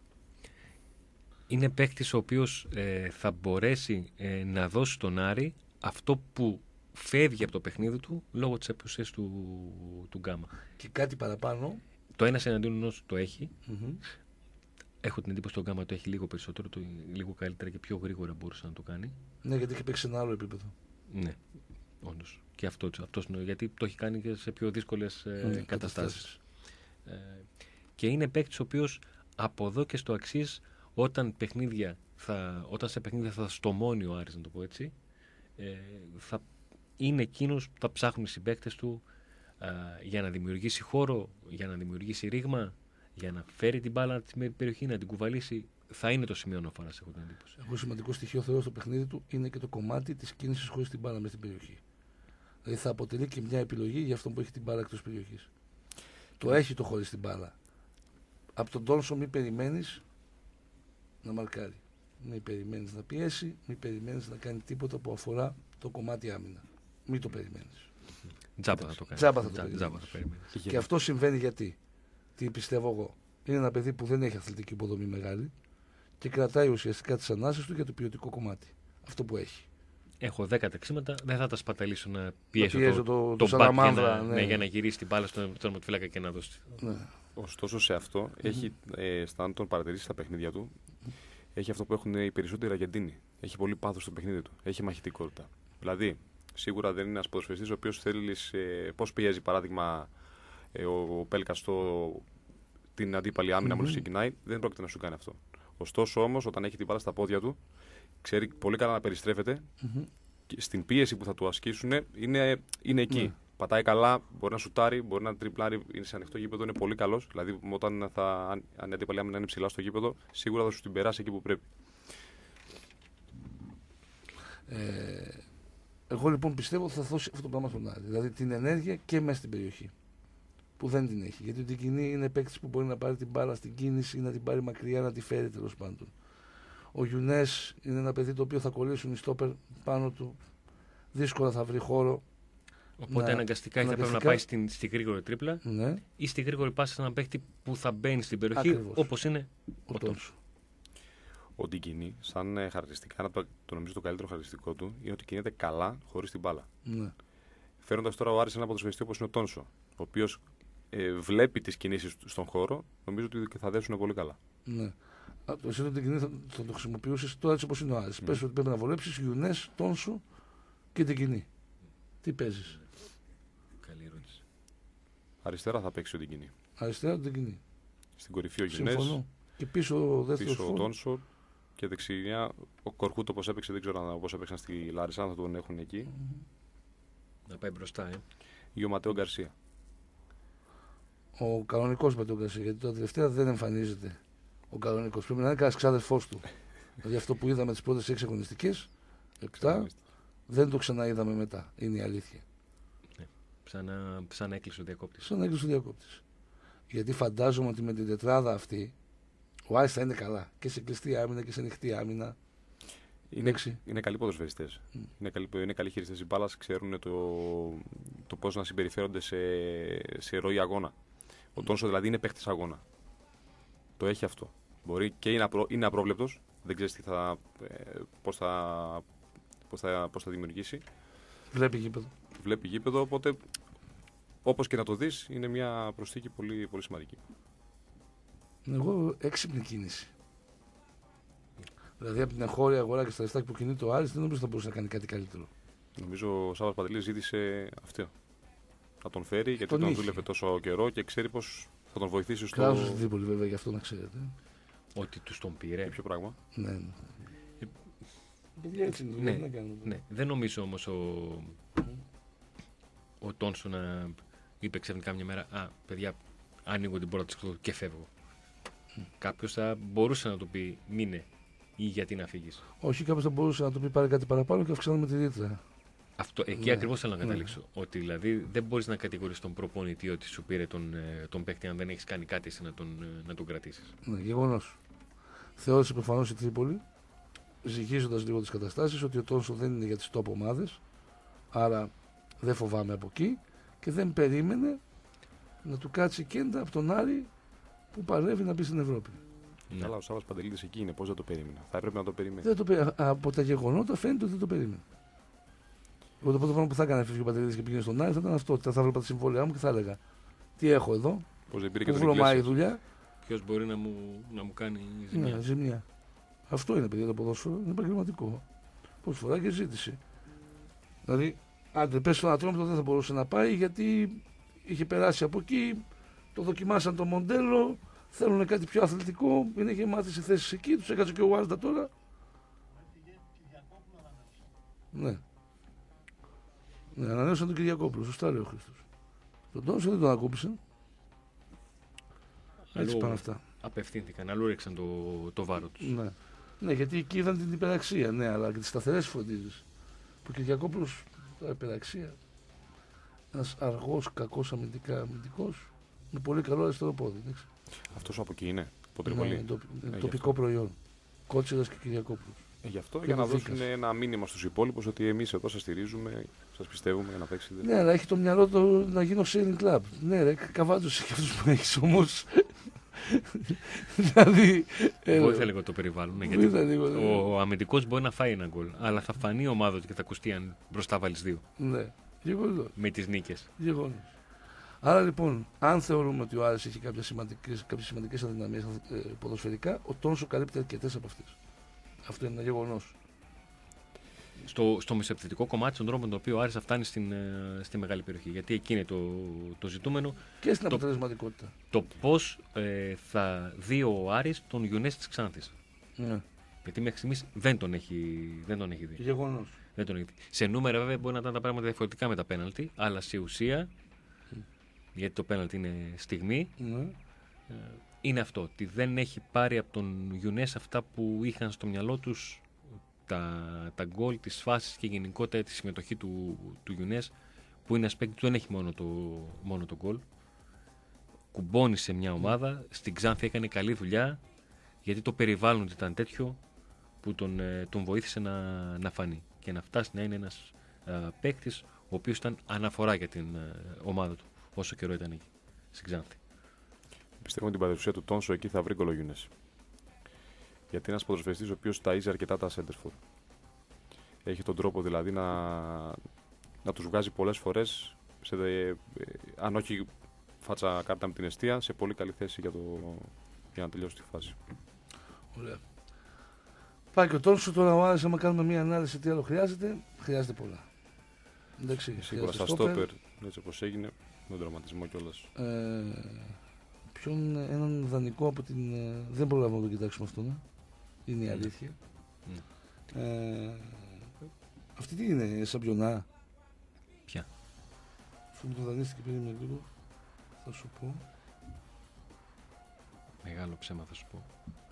Είναι παίκτης ο οποίος ε, θα μπορέσει ε, να δώσει στον Άρη αυτό που φεύγει από το παιχνίδι του λόγω της απουσίας του, του Γκάμα. Και κάτι παραπάνω. Το ένα εναντίον ενός το έχει. Mm-hmm. Έχω την εντύπωση ότι το Γκάμα το έχει λίγο περισσότερο, το, λίγο καλύτερα και πιο γρήγορα μπορούσε να το κάνει. Ναι, γιατί έχει παίξει σε ένα άλλο επίπεδο. Ναι, όντως. Και αυτό, αυτός, γιατί το έχει κάνει και σε πιο δύσκολες ε, ναι, καταστάσεις. Ε, και είναι παίκτης ο οποίος από εδώ και στο αξίς όταν, παιχνίδια θα, όταν σε παιχνίδια θα στομώνει ο Άρης, να το πω έτσι, ε, θα είναι εκείνος που θα ψάχνουν οι συμπαίκτες του για να δημιουργήσει χώρο, για να δημιουργήσει ρήγμα, για να φέρει την μπάλα στην περιοχή, να την κουβαλήσει, θα είναι το σημείο αναφοράς, έχω την εντύπωση. Εγώ σημαντικό στοιχείο θεωρώ στο παιχνίδι του είναι και το κομμάτι της κίνησης χωρίς την μπάλα μέσα στην περιοχή. Δηλαδή θα αποτελεί και μια επιλογή για αυτόν που έχει την μπάλα εκτός περιοχής. Το έχει το χωρίς την μπάλα. Από τον Τόνσο μην περιμένεις να μαρκάρει. Μην περιμένεις να πιέσει, μην περιμένεις να κάνει τίποτα που αφορά το κομμάτι άμυνα. Μην το περιμένεις. Τζάμπα θα το κάνει. Τζάμπα θα το Τζά, περιμένεις. τζάμπα θα περιμένεις. Και αυτό συμβαίνει γιατί. Τι πιστεύω εγώ. Είναι ένα παιδί που δεν έχει αθλητική υποδομή μεγάλη και κρατάει ουσιαστικά τις ανάσες του για το ποιοτικό κομμάτι. Αυτό που έχει. Έχω δέκα τεξίματα, δεν θα τα σπαταλήσω να πιέσω, πιέζω το, το- το, το back για, Σαλαμάνδρα, να, ναι. ναι, για να γυρίσει την μπάλα στον τερματοφύλακα και να δώσει. Ναι. Ωστόσο σε αυτό, έχει, ε, στα, αν τον παρατηρήσει στα παιχνίδια του, έχει αυτό που έχουν οι περισσότεροι Αργεντίνοι. Έχει πολύ πάθος στο παιχνίδι του. Έχει μαχητικότητα. Δηλαδή, σίγουρα δεν είναι ένα ποδοσφαιριστής ο οποίος θέλει. Ε, πώς πιέζει, παράδειγμα, ε, ο Πέλκα στο την αντίπαλη άμυνα μόλις ξεκινάει, δεν πρόκειται να σου κάνει αυτό. Ωστόσο όμως, όταν έχει την μπάλα στα πόδια του, ξέρει πολύ καλά να περιστρέφεται. Και στην πίεση που θα του ασκήσουν είναι, είναι εκεί. Ναι. Πατάει καλά, μπορεί να σουτάρει, μπορεί να τριπλάρει, είναι σε ανοιχτό γήπεδο, είναι πολύ καλό. Δηλαδή, όταν θα, αν, αν η αντίπαλη άμυνα είναι ψηλά στο γήπεδο, σίγουρα θα σου την περάσει εκεί που πρέπει. Ε, εγώ λοιπόν πιστεύω ότι θα δώσει αυτό το πράγμα στον Άρη. Δηλαδή την ενέργεια και μέσα στην περιοχή. Που δεν την έχει. Γιατί ο Τικινή είναι παίκτη που μπορεί να πάρει την μπάλα στην κίνηση ή να την πάρει μακριά, να τη φέρει τέλος πάντων. Ο Γιουνές είναι ένα παιδί το οποίο θα κολλήσουν οι στόπερ πάνω του. Δύσκολα θα βρει χώρο. Οπότε Να- αναγκαστικά ή θα πρέπει να αναγκαστικά- πάει στην, στη γρήγορη τρίπλα Ναι, ή στη γρήγορη πάση σε έναν παίχτη που θα μπαίνει στην περιοχή Ακριβώς. όπως είναι ο ο Τόνσο. Ο Ντικίνη, σαν ε, χαρακτηριστικά, ένα από τα- το νομίζω το καλύτερο χαρακτηριστικό του είναι ότι κινείται καλά χωρίς την μπάλα. Ναι. Φέρνοντας τώρα ο Άρης ένα ποδοσφαιριστή όπως είναι ο Τόνσο, ο οποίος ε, βλέπει τις κινήσεις του στον χώρο, νομίζω ότι θα δέσουν πολύ καλά. Ναι. Α, το εσύ το Τικινή θα, θα το χρησιμοποιήσει τώρα έτσι όπως είναι ο Άρης. Mm. Πες ότι πρέπει να βολέψει Γιουνές, Τόνσο και Τικινή. Τι παίζει. Καλή ερώτηση. Αριστερά θα παίξει ο Ντικίνη. Αριστερά το Τικινή. Στην κορυφή ο Γιουνές, Συμφωνώ. Και πίσω ο δεύτερο πίσω ο Τόνσο και δεξιά ο Κορκούτο όπως έπαιξε, δεν ξέρω πώς έπαιξαν στη Λάρισα, αν θα τον έχουν εκεί, Να πάει μπροστά, ε. ή ο Ματέο Γκαρσία. Ο κανονικό με τον Γκαρσία. Γιατί τώρα τελευταία δεν εμφανίζεται ο κανονικό. Πρέπει να είναι κανένα ξάδερφό του. Δηλαδή αυτό που είδαμε τι πρώτε έξι αγωνιστικέ, επτά, δεν το ξαναείδαμε μετά. Είναι η αλήθεια. Ξανά, ξανά έκλεισε ο διακόπτης. Σαν να έκλεισε ο διακόπτη. Γιατί φαντάζομαι ότι με την τετράδα αυτή ο Άρης θα είναι καλά. Και σε κλειστή άμυνα και σε ανοιχτή άμυνα. Είναι, Έξι. είναι καλοί ποδοσφαιριστές. Mm. Είναι, καλοί, είναι καλοί χειριστές της μπάλας, ξέρουν το, το πώς να συμπεριφέρονται σε, σε ροή αγώνα. Ο Τόνσο δηλαδή είναι παίχτης αγώνα. Το έχει αυτό. Μπορεί και είναι, απρο, είναι απρόβλεπτος, δεν ξέρεις τι θα, ε, πώς, θα, πώς, θα, πώς θα δημιουργήσει. Βλέπει γήπεδο. Βλέπει γήπεδο, οπότε όπως και να το δεις είναι μια προσθήκη πολύ, πολύ σημαντική. Εγώ έξυπνη κίνηση. Δηλαδή από την εγχώρια αγορά και στα λεφτά που κινείται ο Άρης δεν νομίζω ότι θα μπορούσε να κάνει κάτι καλύτερο. Νομίζω ο Σάββας Παντελής ζήτησε αυτό. Να τον φέρει γιατί Τον τον, είχε. δούλευε τόσο καιρό και ξέρει πώς θα τον βοηθήσει στο. Κράζω στην Τρίπολη βέβαια γι' αυτό να ξέρετε. Ότι τους τον πήρε. Για ποιο πράγμα. Ναι, ναι. Ε, Παιδιά έτσι είναι, ναι, τι να κάνουμε. Ναι, δεν νομίζω όμως ο, ο Τόνσο να είπε ξαφνικά μια μέρα «Α, παιδιά, ανοίγω την πόρτα της εξωτερικού και φεύγω». Κάποιος θα μπορούσε να του πει «Μείνε» ή «Γιατί να φύγεις». Όχι, κάποιο θα μπορούσε να του πει πάρει κάτι παραπάνω και αυξάνουμε τη ρήτρα. Αυτό, εκεί Ναι, ακριβώς θέλω να ναι. καταλήξω. Ότι δηλαδή δεν μπορείς να κατηγορείς τον προπονητή ότι σου πήρε τον, ε, τον παίκτη αν δεν έχεις κάνει κάτι εσύ να τον, ε, να τον κρατήσεις. Ναι, γεγονό. Θεώρησε προφανώ η Τρίπολη, ζυγίζοντα λίγο τι καταστάσει, ότι ο Τόνσο δεν είναι για τι top ομάδες, άρα δεν φοβάμαι από εκεί και δεν περίμενε να του κάτσει κέντα από τον Άρη που παλεύει να μπει στην Ευρώπη. Ναι. Αλλά ο Σάββας Παντελίδης εκεί είναι, πώς δεν το περίμενε. Θα έπρεπε να το περιμένει. Δεν το πε- α- Από τα γεγονότα φαίνεται ότι δεν το περίμενε. Εγώ το πρώτο πράγμα που θα έκανε φύγει ο Παντελίδης και πήγαινε στον Άρη θα ήταν αυτό. ότι Θα έβλεπα τα συμβόλαιά μου και θα έλεγα τι έχω εδώ, Πώς δεν πήρε και που τον βρωμάει η Ιγκλέσιας. δουλειά. Ποιος μπορεί να μου, να μου κάνει ζημιά. Ναι, ζημιά. Αυτό είναι παιδί το ποδόσφαιρο, είναι επαγγελματικό. Πώς φορά και ζήτηση. Δηλαδή, άντε πες στον Ατρόμητο δεν θα μπορούσε να πάει γιατί είχε περάσει από εκεί, το δοκιμάσαν το μοντέλο, θέλουν κάτι πιο αθλητικό, είναι γεμάτες οι θέσεις εκεί, τους έκατσε και ο Βάρντα τώρα. Ναι. Ναι, ανανέωσαν τον Κυριακόπουλο, σωστά λέει ο Χρήστος. Τον Τόνσο δεν τον ακούμπησαν. Έτσι Αλλού πάνε αυτά. απευθύνθηκαν, αλλού ρίξαν το, το βάρο τους. Ναι. Ναι, γιατί εκεί είδαν την υπεραξία, ναι, αλλά και τις σταθερές φροντίδες. Που ο Κυριακόπουλος, τώρα υπεραξία, ένας αργός, κακός αμυντικά αμυντικός, με πολύ καλό αριστερό πόδι. Αυτός από εκεί είναι, από Ναι, Τρίπολη. είναι το, Ε, τοπικό προϊόν. Κότσιρας και Κυριακόπουλος. Ε, γι' αυτό Και για να ο Βίκας. δώσουν ένα μήνυμα στους υπόλοιπους ότι εμείς εδώ σας στηρίζουμε, σας πιστεύουμε για να παίξετε. Ναι, αλλά έχει το μυαλό του να γίνω sailing club. Ναι, ρε, καβάτωσε και αυτούς που έχεις όμως. Δηλαδή. ε, Βοήθα λίγο το περιβάλλον. Ναι, γιατί βοήθα λίγο, ναι. ο, ο αμυντικός μπορεί να φάει ένα γκολ, αλλά θα φανεί η ομάδα του και θα ακουστεί αν μπροστά βάλεις δύο. Ναι, γεγονός. Με τις νίκες. Γεγονός. Άρα λοιπόν, αν θεωρούμε ότι ο Άρης έχει κάποιες σημαντικές, κάποιες σημαντικές αδυναμίες ε, ποδοσφαιρικά, ο Τόνσο καλύπτει αρκετές από αυτές. Αυτό είναι ένα γεγονός. Στο, στο μεσοεπιθετικό κομμάτι, στον τρόπο με τον οποίο ο Άρης θα φτάνει στην, ε, στη μεγάλη περιοχή. Γιατί εκεί είναι το, το ζητούμενο. Και στην Το- αποτελεσματικότητα. Το πώς ε, θα δει ο Άρης τον Γιουνές της Ξάνθης. Ναι. Γιατί μέχρι στιγμής δεν τον έχει, δεν τον έχει δει. Γεγονός. Δεν τον έχει δει. Σε νούμερα βέβαια μπορεί να ήταν τα πράγματα διαφορετικά με τα πέναλτι, αλλά σε ουσία, γιατί το πέναλτι είναι στιγμή, Ναι. ε, είναι αυτό. Ότι δεν έχει πάρει από τον Γιουνές αυτά που είχαν στο μυαλό τους τα, τα γκολ, τις φάσεις και γενικότερα τη συμμετοχή του, του Γιουνές, που είναι aspect που δεν έχει μόνο το, μόνο το γκολ. Κουμπώνει σε μια ομάδα, στην Ξάνθη έκανε καλή δουλειά, γιατί το περιβάλλον του ήταν τέτοιο που τον, ε, τον βοήθησε να, να φανεί και να φτάσει να είναι ένας ε, παίκτης ο οποίος ήταν αναφορά για την ε, ομάδα του όσο καιρό ήταν εκεί στην Ξάνθη. Πιστεύω ότι την παρουσία του Τόνσο εκεί θα βρει γκολογιούνες. Γιατί είναι ένας ποδοσφαιριστής ο οποίος ταΐζει αρκετά τα σέντερφορ. Έχει τον τρόπο δηλαδή να, να τους βγάζει πολλές φορές, σε, ε, αν όχι φάτσα κάρτα με την εστία, σε πολύ καλή θέση για, το, για να τελειώσει τη φάση. Ωραία. Πάει και ο Τόνσο τώρα ο Άρης, άμα κάνουμε μια ανάλυση τι άλλο χρειάζεται, χρειάζεται πολλά. Εντάξει, Σίγουρα στα στόπερ. στόπερ, έτσι όπως έγινε, με τον τραυματισμό κιόλας. Ε, ποιον, έναν δανεικό από την. ε, δεν προλάβαμε να το κοιτάξουμε αυτό, ναι. Είναι η Ναι. αλήθεια. Ναι. Ε, αυτή τι είναι, Σαμπιονά. Ποια? Αφού μου το δανείστηκε περίμενε λίγο, θα σου πω. Μεγάλο ψέμα θα σου πω.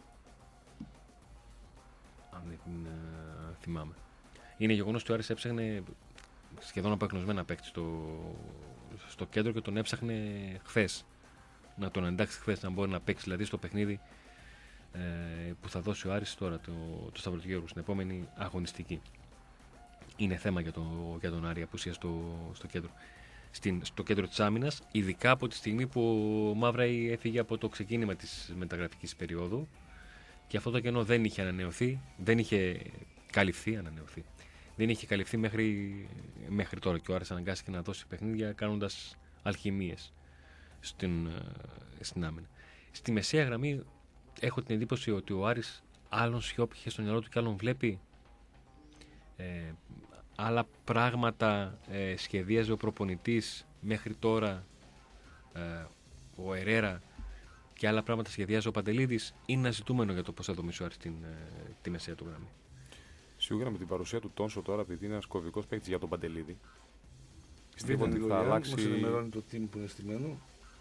Αν δεν την ε, θυμάμαι. Είναι γεγονός ότι ο Άρης έψαχνε σχεδόν απεγνωσμένα παίκτη στο, στο κέντρο και τον έψαχνε χθες. Να τον εντάξει χθες, να μπορεί να παίξει δηλαδή στο παιχνίδι ε, που θα δώσει ο Άρης τώρα το, το Σταυρωτογέργου στην επόμενη αγωνιστική. Είναι θέμα για, το, για τον Άρη απουσία στο, στο κέντρο. Στην, στο κέντρο της άμυνας, ειδικά από τη στιγμή που ο Μαύραη έφυγε από το ξεκίνημα της μεταγραφικής περίοδου και αυτό το κενό δεν είχε ανανεωθεί, δεν είχε καλυφθεί, ανανεωθεί. Δεν είχε καλυφθεί μέχρι, μέχρι τώρα και ο Άρης αναγκάστηκε να δώσει παιχνίδια κάνοντας αλχημίες στην, ε, στην άμυνα. Στη μεσαία γραμμή έχω την εντύπωση ότι ο Άρης άλλον σιώπηκε στο μυαλό του και άλλον βλέπει. Ε, άλλα πράγματα ε, σχεδίαζε ο προπονητής μέχρι τώρα ε, ο Ερέρα και άλλα πράγματα σχεδιάζει ο Παντελίδης. Είναι ένα ζητούμενο για το πώς θα δομήσει ο Άρης την, ε, τη μεσαία του γραμμή. Σίγουρα με την παρουσία του Τόνσο τώρα, επειδή είναι ένας κομβικός παίκτης για τον Παντελίδη, πιστεύω Βρείτε ότι λίγο, θα Ιωάννη, αλλάξει. μας ενημερώνει το team που είναι στημένο.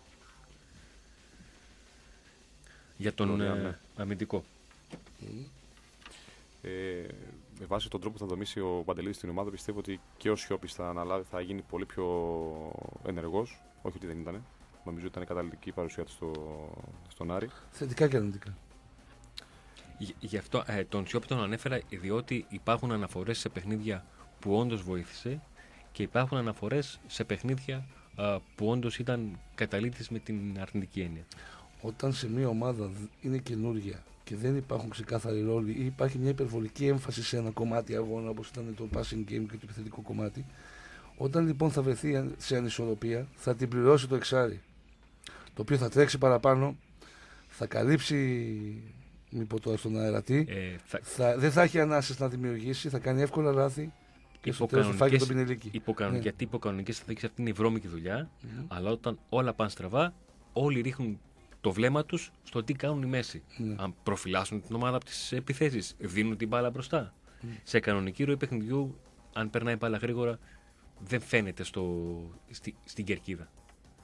Για τον Ωραία, ε, ναι. αμυντικό. Ε, με βάση τον τρόπο που θα δομήσει ο Παντελίδης στην ομάδα, πιστεύω ότι και ο Σιώπης θα αναλάβει, θα γίνει πολύ πιο ενεργός. Όχι ότι δεν ήταν. Νομίζω ότι ήταν καταλητική η παρουσία του στο, στον Άρη. Θετικά και αρνητικά. Γι- Γι' αυτό ε, τον Σιώπη τον ανέφερα διότι υπάρχουν αναφορές σε παιχνίδια που όντως βοήθησε και υπάρχουν αναφορές σε παιχνίδια α, που όντως ήταν καταλήτης με την αρνητική έννοια. Όταν σε μια ομάδα είναι καινούργια και δεν υπάρχουν ξεκάθαροι ρόλοι ή υπάρχει μια υπερβολική έμφαση σε ένα κομμάτι αγώνα όπως ήταν το passing game και το επιθετικό κομμάτι, όταν λοιπόν θα βρεθεί σε ανισορροπία θα την πληρώσει το εξάρι, το οποίο θα τρέξει παραπάνω, θα καλύψει, μη πω τώρα στον αερατή, Ε, θα, θα, δεν θα έχει ανάσες να δημιουργήσει, θα κάνει εύκολα λάθη και στο τέλος θα φάει και τον πινελίκι. υποκανονικές, Ναι. Γιατί υποκανονικές θα δείξει αυτή είναι η βρώμικη δουλειά, Μμμ. αλλά όταν όλα πάνε στραβά, όλοι ρίχνουν το βλέμμα τους στο τι κάνουν οι μέση. Ναι. Αν προφυλάσσουν την ομάδα από τις επιθέσεις, δίνουν την μπάλα μπροστά. Mm. Σε κανονική ροή παιχνιδιού, αν περνάει μπάλα γρήγορα, δεν φαίνεται στο, στη, στην κερκίδα.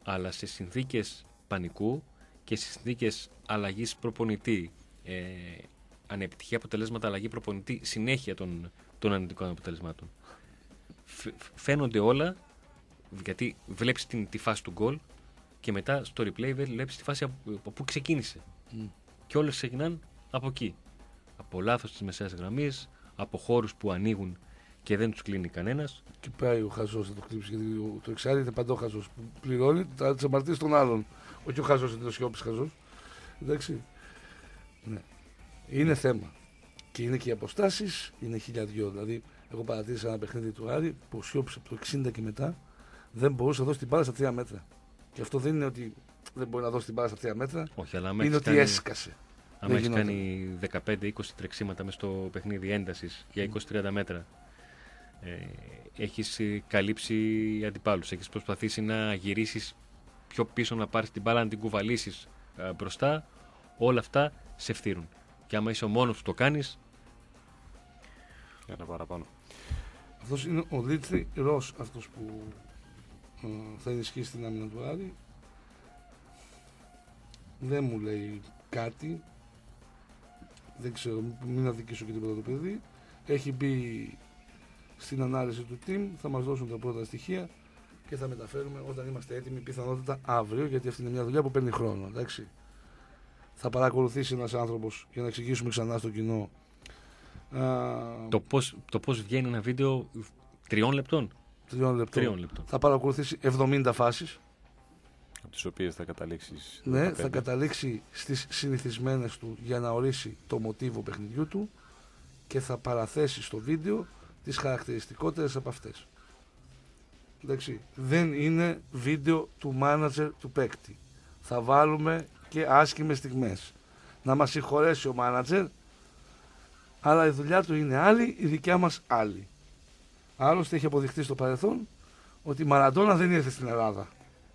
αλλά σε συνθήκες πανικού και σε συνθήκες αλλαγής προπονητή, ε, ανεπιτυχή αποτελέσματα, αλλαγή προπονητή, συνέχεια των, των αρνητικών αποτελεσμάτων. Φ, φαίνονται όλα, γιατί βλέπεις την, τη φάση του γκολ και μετά στο replay βλέπεις τη φάση από, από πού ξεκίνησε. Mm. Και όλες ξεκινάνε από εκεί. Από λάθος της μεσαίας γραμμής, από χώρους που ανοίγουν και δεν τους κλείνει κανένας. Και πάει ο χαζός να το χτύψει, γιατί το εξάρι είναι παντό χαζός που πληρώνει, θα τις αμαρτήσει τον άλλον. Όχι ο χαζός, είναι ο σιώπης χαζός. Εντάξει. Ναι. Είναι θέμα. Και είναι και οι αποστάσεις, είναι χιλιαδιό. Δηλαδή, εγώ παρατήρησα ένα παιχνίδι του Άρη που ο Σιώπης από το εξήντα και μετά δεν μπορούσε να δώσει την μπάλα στα τρία μέτρα. Και αυτό δεν είναι ότι δεν μπορεί να δώσει την μπάλα στα τρία μέτρα. Όχι, αλλά είναι ότι κάνει... έσκασε. Άμα έχει κάνει δεκαπέντε είκοσι τρεξίματα μέσα στο παιχνίδι έντασης για είκοσι τριάντα μέτρα, ε, έχεις καλύψει αντιπάλους, έχεις προσπαθήσει να γυρίσεις πιο πίσω, να πάρεις την μπάλα, να την κουβαλήσεις ε, μπροστά, όλα αυτά σε φθύρουν. Και άμα είσαι ο μόνος που το κάνεις. Ένα παραπάνω. Αυτός είναι ο Λίτρι Ρος, αυτός που ε, θα ενισχύσει την άμυνα του Άρη. Δεν μου λέει κάτι. Δεν ξέρω, μην αδικήσω και τίποτα το παιδί. Έχει μπει στην ανάλυση του team, θα μας δώσουν τα πρώτα στοιχεία και θα μεταφέρουμε όταν είμαστε έτοιμοι, πιθανότητα αύριο, γιατί αυτή είναι μια δουλειά που παίρνει χρόνο. Εντάξει. Θα παρακολουθήσει ένας άνθρωπος για να εξηγήσουμε ξανά στο κοινό. Το πώς, το πώς βγαίνει ένα βίντεο τριών λεπτών. Τριών λεπτών. Τριών λεπτών. Θα παρακολουθήσει εβδομήντα φάσεις. Από τις οποίες θα καταλήξει. Ναι, δεκαπέντε. Θα καταλήξει στις συνηθισμένες του για να ορίσει το μοτίβο παιχνιδιού του και θα παραθέσει στο βίντεο τις χαρακτηριστικότερες από αυτές. Εντάξει, δεν είναι βίντεο του μάνατζερ του παίκτη. Θα βάλουμε και άσχημες στιγμές. Να μας συγχωρέσει ο μάνατζερ, αλλά η δουλειά του είναι άλλη, η δικιά μας άλλη. Άλλωστε έχει αποδειχτεί στο παρελθόν ότι η Μαραντόνα δεν ήρθε στην Ελλάδα.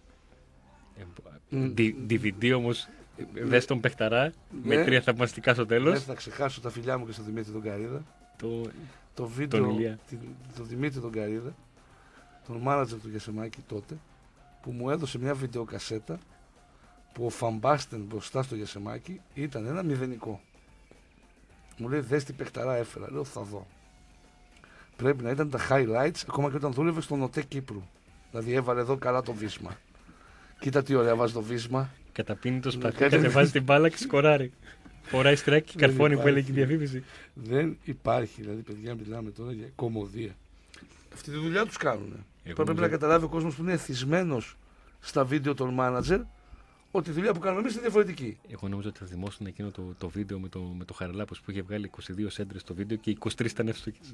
ντι βι ντι όμως, δες τον παιχταρά με τρία θαυμαστικά στο τέλος. Δεν θα ξεχάσω τα φιλιά μου και στον Δημήτρη τον Καρίδα. Το, το βίντεο, τον Δημήτρη τον Καρίδα, τον μάνατζερ του Γεσεμάκη τότε, που μου έδωσε μια βιντεοκασέτα που ο Φαμπάστεν μπροστά στο Γεσεμάκη ήταν ένα μηδενικό. Μου λέει, δες τι παιχταρά έφερα. Λέω, θα δω. Πρέπει να ήταν τα highlights ακόμα και όταν δούλευε στον ΟΤΕ Κύπρου. Δηλαδή έβαλε εδώ καλά το βίσμα. Κοίτα τι ωραία βάζει το βίσμα. Καταπίνει το σπαθί, κατεβάζει την μπάλα και σκοράρει. Φοράει στράκι και καρφώνει που έλεγε η διαφήμιση. Δεν υπάρχει. Δηλαδή, παιδιά, μιλάμε τώρα για κωμωδία. Αυτή τη δουλειά τους κάνουν. Πρέπει νομίζω... να καταλάβει ο κόσμος που είναι εθισμένος στα βίντεο των μάνατζερ ότι η δουλειά που κάνουμε εμείς είναι διαφορετική. Εγώ νομίζω ότι θα δημόσουν εκείνο το, το βίντεο με το, με το Χαραλάπος που είχε βγάλει είκοσι δύο σέντρες στο βίντεο και είκοσι τρεις ήταν εύστοχες.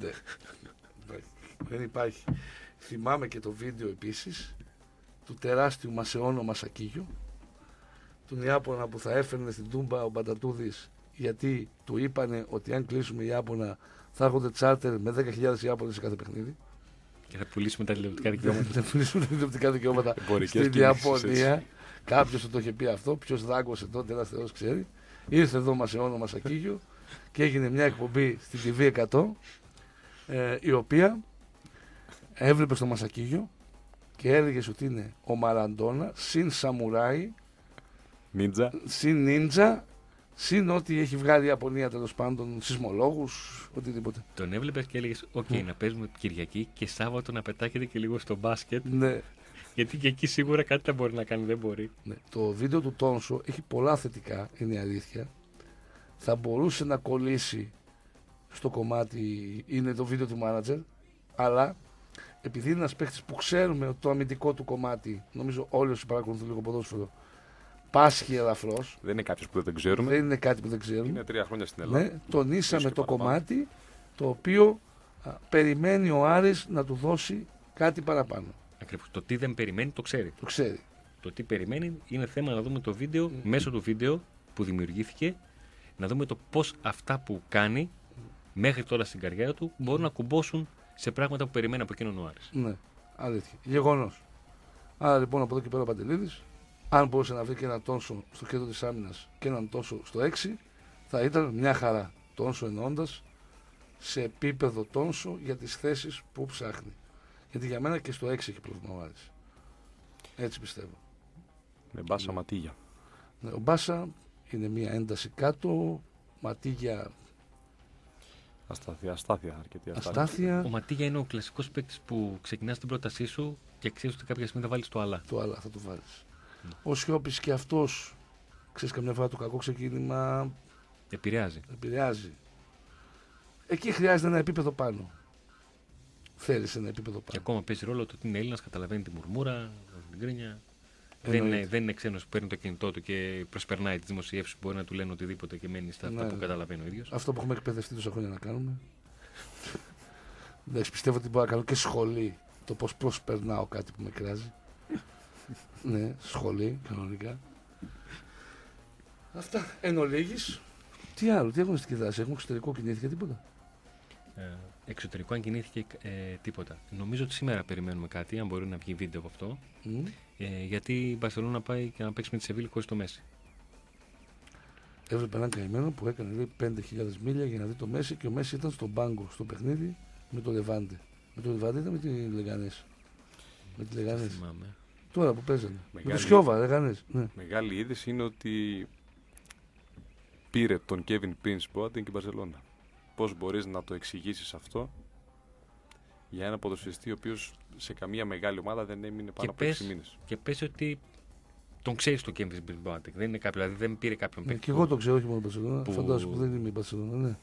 Δεν υπάρχει. Θυμάμαι και το βίντεο επίσης του τεράστιου Μασεώνο Μασακίγιο, του Ιάπωνα που θα έφερνε στην Τούμπα ο Μπαντατούδης, γιατί του είπανε ότι αν κλείσουμε Ιάπωνα θα έρχονται τσάρτερ με δέκα χιλιάδες Ιάπωνες σε κάθε παιχνίδι. Και θα πουλήσουμε τα τηλεοπτικά δικαιώματα. Θα πουλήσουμε τα τηλεοπτικά δικαιώματα στην Ιαπωνία. Κάποιος το είχε πει αυτό, ποιος δάγκωσε τότε, ένας θεός ξέρει. Ήρθε εδώ Μασεώνο Μασακίγιο και έγινε μια εκπομπή στην τι βι εκατό, ε, η οποία έβλεπε στο Μασακίγιο και έλεγε ότι είναι ο Μαραντόνα συν Σαμουράι, Νίντζα. συν Νίντζα, συν ό,τι έχει βγάλει η Ιαπωνία, τέλος πάντων, σεισμολόγους, οτιδήποτε. Τον έβλεπε και έλεγε: Οκ, okay, mm. να παίζουμε Κυριακή και Σάββατο να πετάγεται και λίγο στο μπάσκετ. Ναι. Γιατί και εκεί σίγουρα κάτι θα μπορεί να κάνει, δεν μπορεί. Ναι. Το βίντεο του Τόνσο έχει πολλά θετικά, είναι η αλήθεια. Θα μπορούσε να κολλήσει στο κομμάτι, είναι το βίντεο του μάνατζερ, αλλά επειδή είναι ένας παίκτης που ξέρουμε ότι το αμυντικό του κομμάτι, νομίζω όλοι όσοι παρακολουθούν λίγο ποδόσφαιρο, πάσχει ελαφρώς. Δεν είναι κάποιος που δεν ξέρουμε. Δεν είναι κάτι που δεν ξέρουμε. Είναι τρία χρόνια στην Ελλάδα. Ναι, τονίσαμε το κομμάτι το οποίο α, περιμένει ο Άρης να του δώσει κάτι παραπάνω. Ακριβώς. Το τι δεν περιμένει το ξέρει. Το ξέρει. Το τι περιμένει είναι θέμα να δούμε το βίντεο, mm. μέσω του βίντεο που δημιουργήθηκε, να δούμε το πώς αυτά που κάνει μέχρι τώρα στην καριέρα του μπορούν να κουμπώσουν σε πράγματα που περιμένει από εκείνον ο Άρης. Ναι, αλήθεια. Γεγονός. Άρα λοιπόν από εδώ και πέρα ο Παντελίδης, αν μπορούσε να βρει και έναν Τόνσο στο κέντρο της άμυνας και έναν Τόνσο στο έξι, θα ήταν μια χαρά. Τόνσο εννοώντας σε επίπεδο Τόνσο για τις θέσεις που ψάχνει. Γιατί για μένα και στο έξι έχει πρόβλημα ο Άρης. Έτσι πιστεύω. Με Μπάσα Ναι. Ματίγια. Ναι, ο Μπάσα είναι μια ένταση κάτω, Ματίγια Αστάθεια, αστάθεια, αρκετή αστάθεια. αστάθεια. Ο Ματίγια είναι ο κλασικό παίκτη που ξεκινά την πρότασή σου και ξέρει ότι κάποια στιγμή θα βάλει το αλλά. Το άλλο θα το βάλει. Ναι. Ο Σιώπης και αυτός, ξέρεις, καμιά φορά το κακό ξεκίνημα Επηρεάζει. επηρεάζει. Εκεί χρειάζεται ένα επίπεδο πάνω. Θέλεις ένα επίπεδο Και πάνω. ακόμα παίζει ρόλο το ότι είναι Έλληνα, καταλαβαίνει τη μουρμούρα, την κρίνια. Δεν Εννοείται. είναι, δεν είναι ξένος που παίρνει το κινητό του και προσπερνάει τι δημοσιεύσει που μπορεί να του λένε οτιδήποτε και μένει στα αυτά Ναι. που καταλαβαίνει ο ίδιο. Αυτό που έχουμε εκπαιδευτεί τόσα χρόνια να κάνουμε. Εντάξει, πιστεύω ότι μπορώ να κάνω και σχολή το πώς προσπερνάω κάτι που με κράζει. Ναι, σχολή, κανονικά. Αυτά εν ολίγης. Τι άλλο, τι αγωνιστική δράση, έχουμε εξωτερικό, κινήθηκε τίποτα. Ε, εξωτερικό, αν κινήθηκε ε, τίποτα. Νομίζω ότι σήμερα περιμένουμε κάτι, αν μπορεί να βγει βίντεο από αυτό. Μμ. Ε, γιατί η Μπαρσελόνα πάει και να παίξει με τη Σεβίλη χωρίς το Μέση. Έβλεπε έναν καημένο που έκανε λέει, πέντε χιλιάδες μίλια για να δει το Μέση και ο Μέση ήταν στον πάγκο στο παιχνίδι με το Λεβάντε. Με το Λεβάντε ήταν με τη Λεγανές. Με τη Λεγανές. Θυμάμαι. Τώρα που παίζανε. Με Μεγάλη- το Σιώβα, Λεγανές. Ναι. Μεγάλη είδηση είναι ότι πήρε τον Kevin Prince Boateng και η Μπαρσελόνα. Πώς μπορείς να το εξηγήσεις αυτό για ένα ποδοσφαιριστή ο οποίος σε καμία μεγάλη ομάδα δεν έμεινε πάνω από πες- έξι μήνες. Και πες ότι τον ξέρει το Κέμβριτζ Μπιρμπάτεκ. Δεν είναι κάποιο, δηλαδή δεν πήρε κάποιον Ναι, παίκτη. και εγώ το ξέρω, όχι μόνο η Μπαρσελόνα. που- Φαντάζομαι που δεν είμαι η Μπαρσελόνα. Ναι.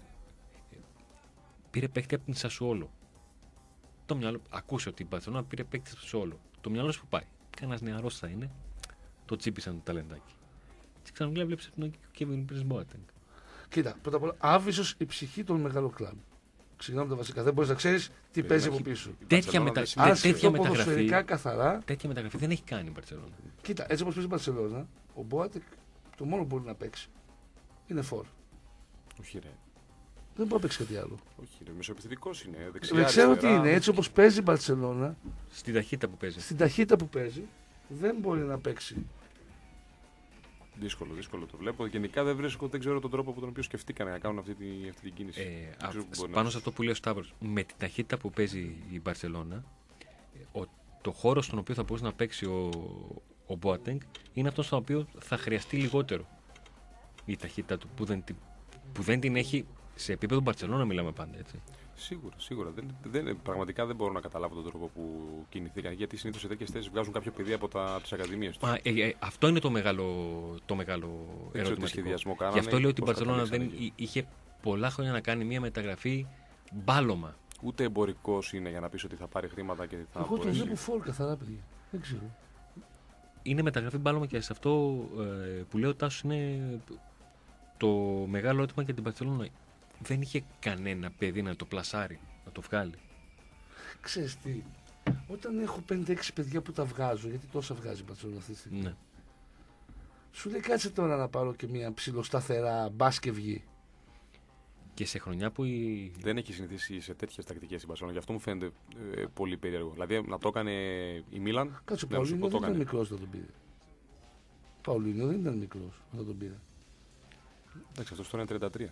Πήρε παίκτη από την Σασουόλο. Το μυαλό, ακούσε ότι η Μπαρσελόνα πήρε παίκτη από την Σασουόλο. Το μυαλό σου που πάει. Κανένα νεαρό θα είναι. Το τσίπησαν το ταλεντάκι. Και ξανά βλέπει τον Κέβιν Μπιρμπάτεκ. Κοίτα, πρώτα απ' όλα, άβυσος η ψυχή των μεγάλων κλαμπ. Ξεκινάμε τα βασικά. Δεν μπορεί να ξέρει τι παίζει από πίσω. Η Τέτοια, Μπαρσελόνα μετα... δεν τε- σημαίνει- Αν τέτοια, σκεφτώ μεταγραφή, ποδοσφαιρικά καθαρά, τέτοια μεταγραφή δεν έχει κάνει η Μπαρσελόνα. κοίτα, έτσι όπω παίζει η Μπαρσελόνα, ο Μπόατεκ το μόνο που μπορεί να παίξει είναι φόρ. Όχι ρε. Δεν μπορεί να παίξει κάτι άλλο. Όχι ρε. Μεσοεπιθετικός είναι. Δεξιά, Δεν ξέρω τι αριστερά. είναι. Έτσι όπω παίζει η Μπαρσελόνα, Στην ταχύτητα που παίζει. στην ταχύτητα που παίζει, δεν μπορεί να παίξει. Δύσκολο, δύσκολο το βλέπω. Γενικά δεν βρίσκω, δεν ξέρω τον τρόπο από τον οποίο σκεφτήκανε να κάνουν αυτή, τη, αυτή την κίνηση. Ε, Δεν ξέρω α, πού μπορεί πάνω να- σε αυτό που λέει ο Σταύρος, με την ταχύτητα που παίζει η Μπαρσελόνα, ο, το χώρο στον οποίο θα μπορούσε να παίξει ο, ο Boateng είναι αυτό στον οποίο θα χρειαστεί λιγότερο η ταχύτητα του που δεν, την- που δεν την έχει σε επίπεδο Μπαρσελόνα, μιλάμε πάντα έτσι. Σίγουρα, σίγουρα. Δεν, δεν, πραγματικά δεν μπορώ να καταλάβω τον τρόπο που κινηθήκαν. Γιατί συνήθω σε τέτοιε θέσει βγάζουν κάποιο παιδί από, τα, από τι ακαδημίε του. Μα, ε, ε, αυτό είναι το μεγάλο, το μεγάλο ξέρω τι ερωτηματικό. σχεδιασμό κάνανε, Γι' αυτό λέω ότι η πώς Μπαρσελόνα δεν καταλήξανε εκεί. εί- είχε πολλά χρόνια να κάνει μια μεταγραφή μπάλωμα. Ούτε εμπορικό είναι για να πει ότι θα πάρει χρήματα και θα Εγώ τον μπορέσει. βλέπω φόρ καθαρά, παιδιά. Δεν ξέρω. Είναι μεταγραφή μπάλωμα και σε αυτό ε, που λέω ο Τάσος είναι το μεγάλο ερώτημα για την Μπαρσελόνα. Δεν είχε κανένα παιδί να το πλασάρει, να το βγάλει. Ξέρεις τι, όταν έχω πέντε έξι παιδιά που τα βγάζω, γιατί τόσα βγάζει η Μπαρσελόνα αυτή τη στιγμή. Ναι. Σου λέει κάτσε τώρα να πάρω και μια ψηλοσταθερά μπας και βγει. Και σε χρονιά που η... Δεν έχει συνηθίσει σε τέτοιε τακτικέ η Μπαρσελόνα. Γι' αυτό μου φαίνεται ε, πολύ περίεργο. Δηλαδή να το έκανε η Μίλαν. Κάτσε, ο δεν σου πω Παουλίνο το δεν ήταν έκανε. μικρό όταν τον πήρε. Ο Παουλίνο δεν ήταν μικρό όταν τον πήρε. Εντάξει, αυτό τώρα είναι τριάντα τρία.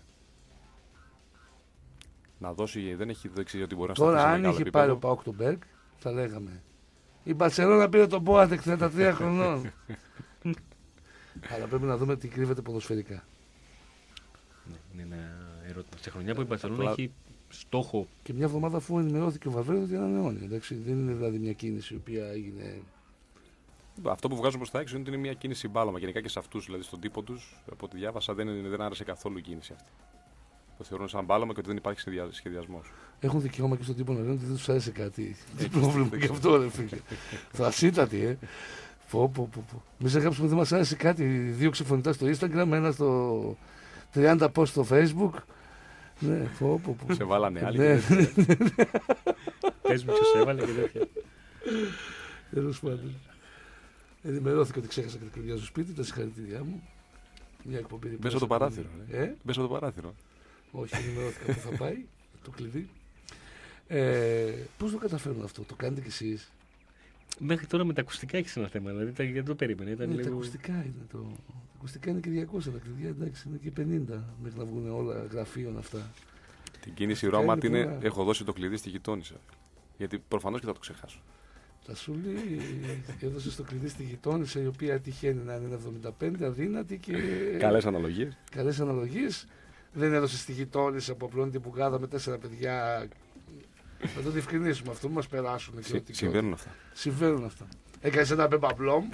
Να δώσει, δεν έχει δείξει ότι μπορεί να Τώρα, σταθεί σε αν μεγάλο είχε πάρει ο επίπεδο. Πάοκ τον Μπέργκ, θα λέγαμε. Η Μπαρσελόνα πήρε τον Μπόατεκ τριάντα τρία χρονών. Αλλά πρέπει να δούμε τι κρύβεται ποδοσφαιρικά. Ναι, είναι ένα ερώτημα. Σε χρονιά που η Μπαρσελόνα Απλά- έχει στόχο. Και μια εβδομάδα αφού ενημερώθηκε ο Βαβέρδο ότι ανανεώνει. Εντάξει, δεν είναι δηλαδή μια κίνηση η οποία έγινε. Αυτό που βγάζουν προ τα έξω είναι ότι είναι μια κίνηση μπάλωμα. Γενικά και σε αυτού, δηλαδή στον τύπο του, από ό,τι διάβασα, δεν, είναι- δεν άρεσε καθόλου η κίνηση αυτή. Το θεωρούν σαν μπάλωμα και ότι δεν υπάρχει σχεδιασμό. Έχουν δικαίωμα και στον τύπο να λένε ότι δεν του άρεσε κάτι. Τι πρόβλημα γι' αυτό, ρε φίλε. Θρασίτατη, ε. Πω, πω, πω, πω. Μη σε γράψουμε δεν μα άρεσε κάτι. Δύο ξεφωνητά στο Instagram, ένα στο τριάντα post στο Facebook. Ναι, πω, πω, πω. Σε βάλανε άλλοι. Ναι, και δεν- Πες μου ποιος έβαλε και τέτοια. τέλος πάντων. Ενημερώθηκα ότι ξέχασα και τα κλειδιά στο σπίτι, τα συγχαρητήριά μου. Μια εκπομπή. Μπες από το παράθυρο. Ε, Ε? Μπες από το παράθυρο. όχι, ενημερώθηκα που θα πάει το κλειδί. Ε, πώς το καταφέρουν αυτό, το κάνετε κι εσείς? Μέχρι τώρα με τα ακουστικά έχει ένα θέμα. Δηλαδή τα- γιατί το περίμενε. Ήταν Ναι, τα λίγο... ακουστικά είναι το. Τα ακουστικά είναι και διακόσια, τα κλειδιά εντάξει, είναι και πενήντα μέχρι να βγουν όλα γραφείων αυτά. Την κίνηση Αυτά Ρώμα είναι την είναι, πολλά. έχω δώσει το κλειδί στη γειτόνισσα. Γιατί προφανώ και θα το ξεχάσω. Τα Σούλη έδωσε το κλειδί στη γειτόνισσα, η οποία τυχαίνει να είναι εβδομήντα πέντε, αδύνατη και. Καλές αναλογίες. Καλές αναλογίες. Δεν έδωσε στη γειτόνισσα που απλώνει την πουγάδα με τέσσερα παιδιά. Θα το διευκρινίσουμε αυτό, μας περάσουν. Συ, συμβαίνουν αυτά. Συμβαίνουν αυτά. Έκανες ένα πεμπαπλόμ.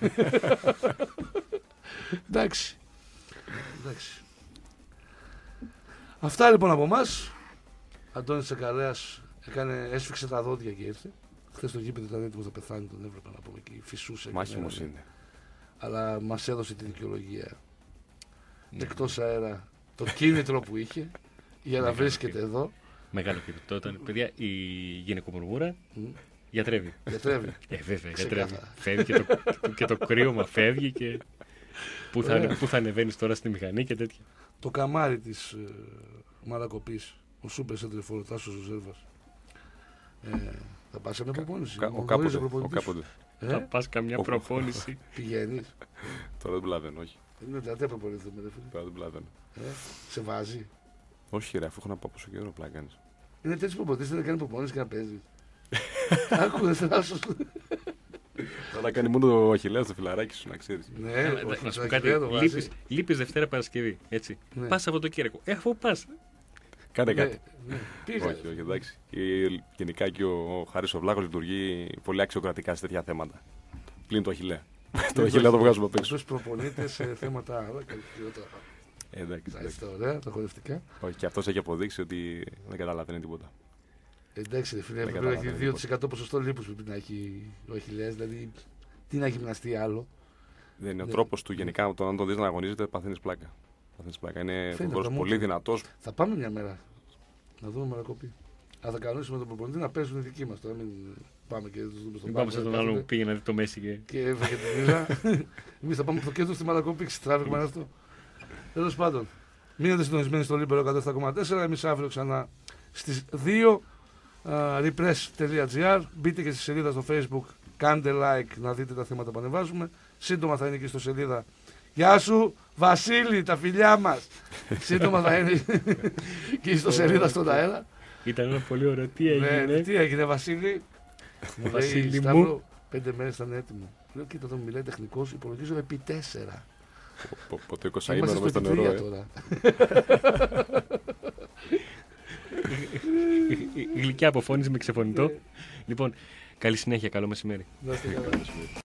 Εντάξει. Εντάξει. Αυτά λοιπόν από εμάς. Αντώνης Τσακαλέας έκανε, έσφιξε τα δόντια και ήρθε. Χθες το γήπεδο ήταν έτοιμος να πεθάνει, τον έβλεπα να πούμε εκεί. Φυσούσε. Μάχημος είναι. Αλλά μας έδωσε τη δικαιολογία. Ναι. Εκτός αέρα το κίνητρο που είχε για να βρίσκεται εδώ. Μεγάλο κίνητρο. Όταν, παιδιά, η γυναικομουρμούρα mm. γιατρεύει. Γιατρεύει. Ε, βέβαια, γιατρεύει. Φεύγει και το, και το κρύωμα φεύγει και πού θα, πού θα ανεβαίνεις τώρα στη μηχανή και τέτοια. Το καμάρι της ε, μαλακοπής, ο Σούπερ Σέντρεφορ Τάσος Ζέρβας. Ε, θα πας σε μια προπόνηση. Ο, ο, κάποτε, ο κάποτε. Ε? Θα πας καμιά ο, προπόνηση. Πηγαίνεις. Τώρα δεν πλαβαίνω, όχι. Είναι δηλαδή προπονηθούμε, ρε φίλε. Τώρα δεν πλαβαίνω. Ε, σε βάζει. Όχι ρε, αφού έχω να πάω πόσο καιρό απλά κάνεις. Είναι τέτοιος προπονητής, δεν κάνει προπόνηση και να παίζει. Άκουδες Τάσος. Θα κάνει μόνο ο Αχιλλέας το φιλαράκι σου, να ξέρεις. Ναι, να σου πω κάτι. Λείπεις Δευτέρα Παρασκευή. Έτσι. Πας Σαββατοκύριακο. Ε, αφού πας. Κάνε κάτι. Όχι, όχι, εντάξει. Γενικά και ο Χάρης ο Βλάχος λειτουργεί πολύ αξιοκρατικά σε τέτοια θέματα. Πλην το Αχιλλέα. Το Αχιλλέα το βγάζουμε απ' έξω. Τους προπονείται σε θέματα άλλα. Εντάξει. Ωραία, τα χορευτικά. Όχι, και αυτός έχει αποδείξει ότι δεν καταλαβαίνει τίποτα. Εντάξει, ρε φίλε, πρέπει να έχει δύο τοις εκατό ποσοστό λίπους πρέπει να έχει ο Αχιλλέας. Δηλαδή, τι να γυμναστεί άλλο. Δεν είναι ο τρόπος του γενικά, το αν τον δεις να αγωνίζεται, παθαίνεις πλάκα. Παθαίνεις πλάκα. Είναι πολύ δυνατός. Θα πάμε μια μέρα να δούμε μαλακοπή. Αν θα κανονίσουμε τον προπονητή να παίζουν οι δικοί μας. Τώρα μην πάμε και τους δούμε στον πάγκο. Πάμε σε τον άλλο που πήγε να δει το Μέση και. Και έφαγε την μοίρα. Εμείς θα πάμε από το κέντρο στη μαλακοπή. Ξετράβηγμα είναι αυτό. Τέλος πάντων, μείνετε συντονισμένοι στο Λίμπερο εκατό επτά κόμμα τέσσερα. Εμείς αύριο ξανά στις δύο. repress τελεία gr. Μπείτε και στη σελίδα στο Facebook. Κάντε like να δείτε τα θέματα που ανεβάζουμε. Σύντομα θα είναι και στο σελίδα. Γεια σου Βασίλη, τα φιλιά μας. Σύντομα θα είναι και στο σελίδα στον αέρα. Ήταν ένα πολύ ωραίο. Τι έγινε. Ναι, τι έγινε Βασίλη. Βασίλη μου. Πέντε μέρες ήταν έτοιμο. Λέω κοίτα εδώ μου μιλάει τεχνικός. Υπολογίζω επί τέσσερα. Ποτέ είκοσι ημέρα μέσα στο νερό. Τώρα. Γλυκιά αποφώνηση με ξεφωνητό. Λοιπόν, καλή συνέχεια, καλό μεσημέρι. Να είστε καλά.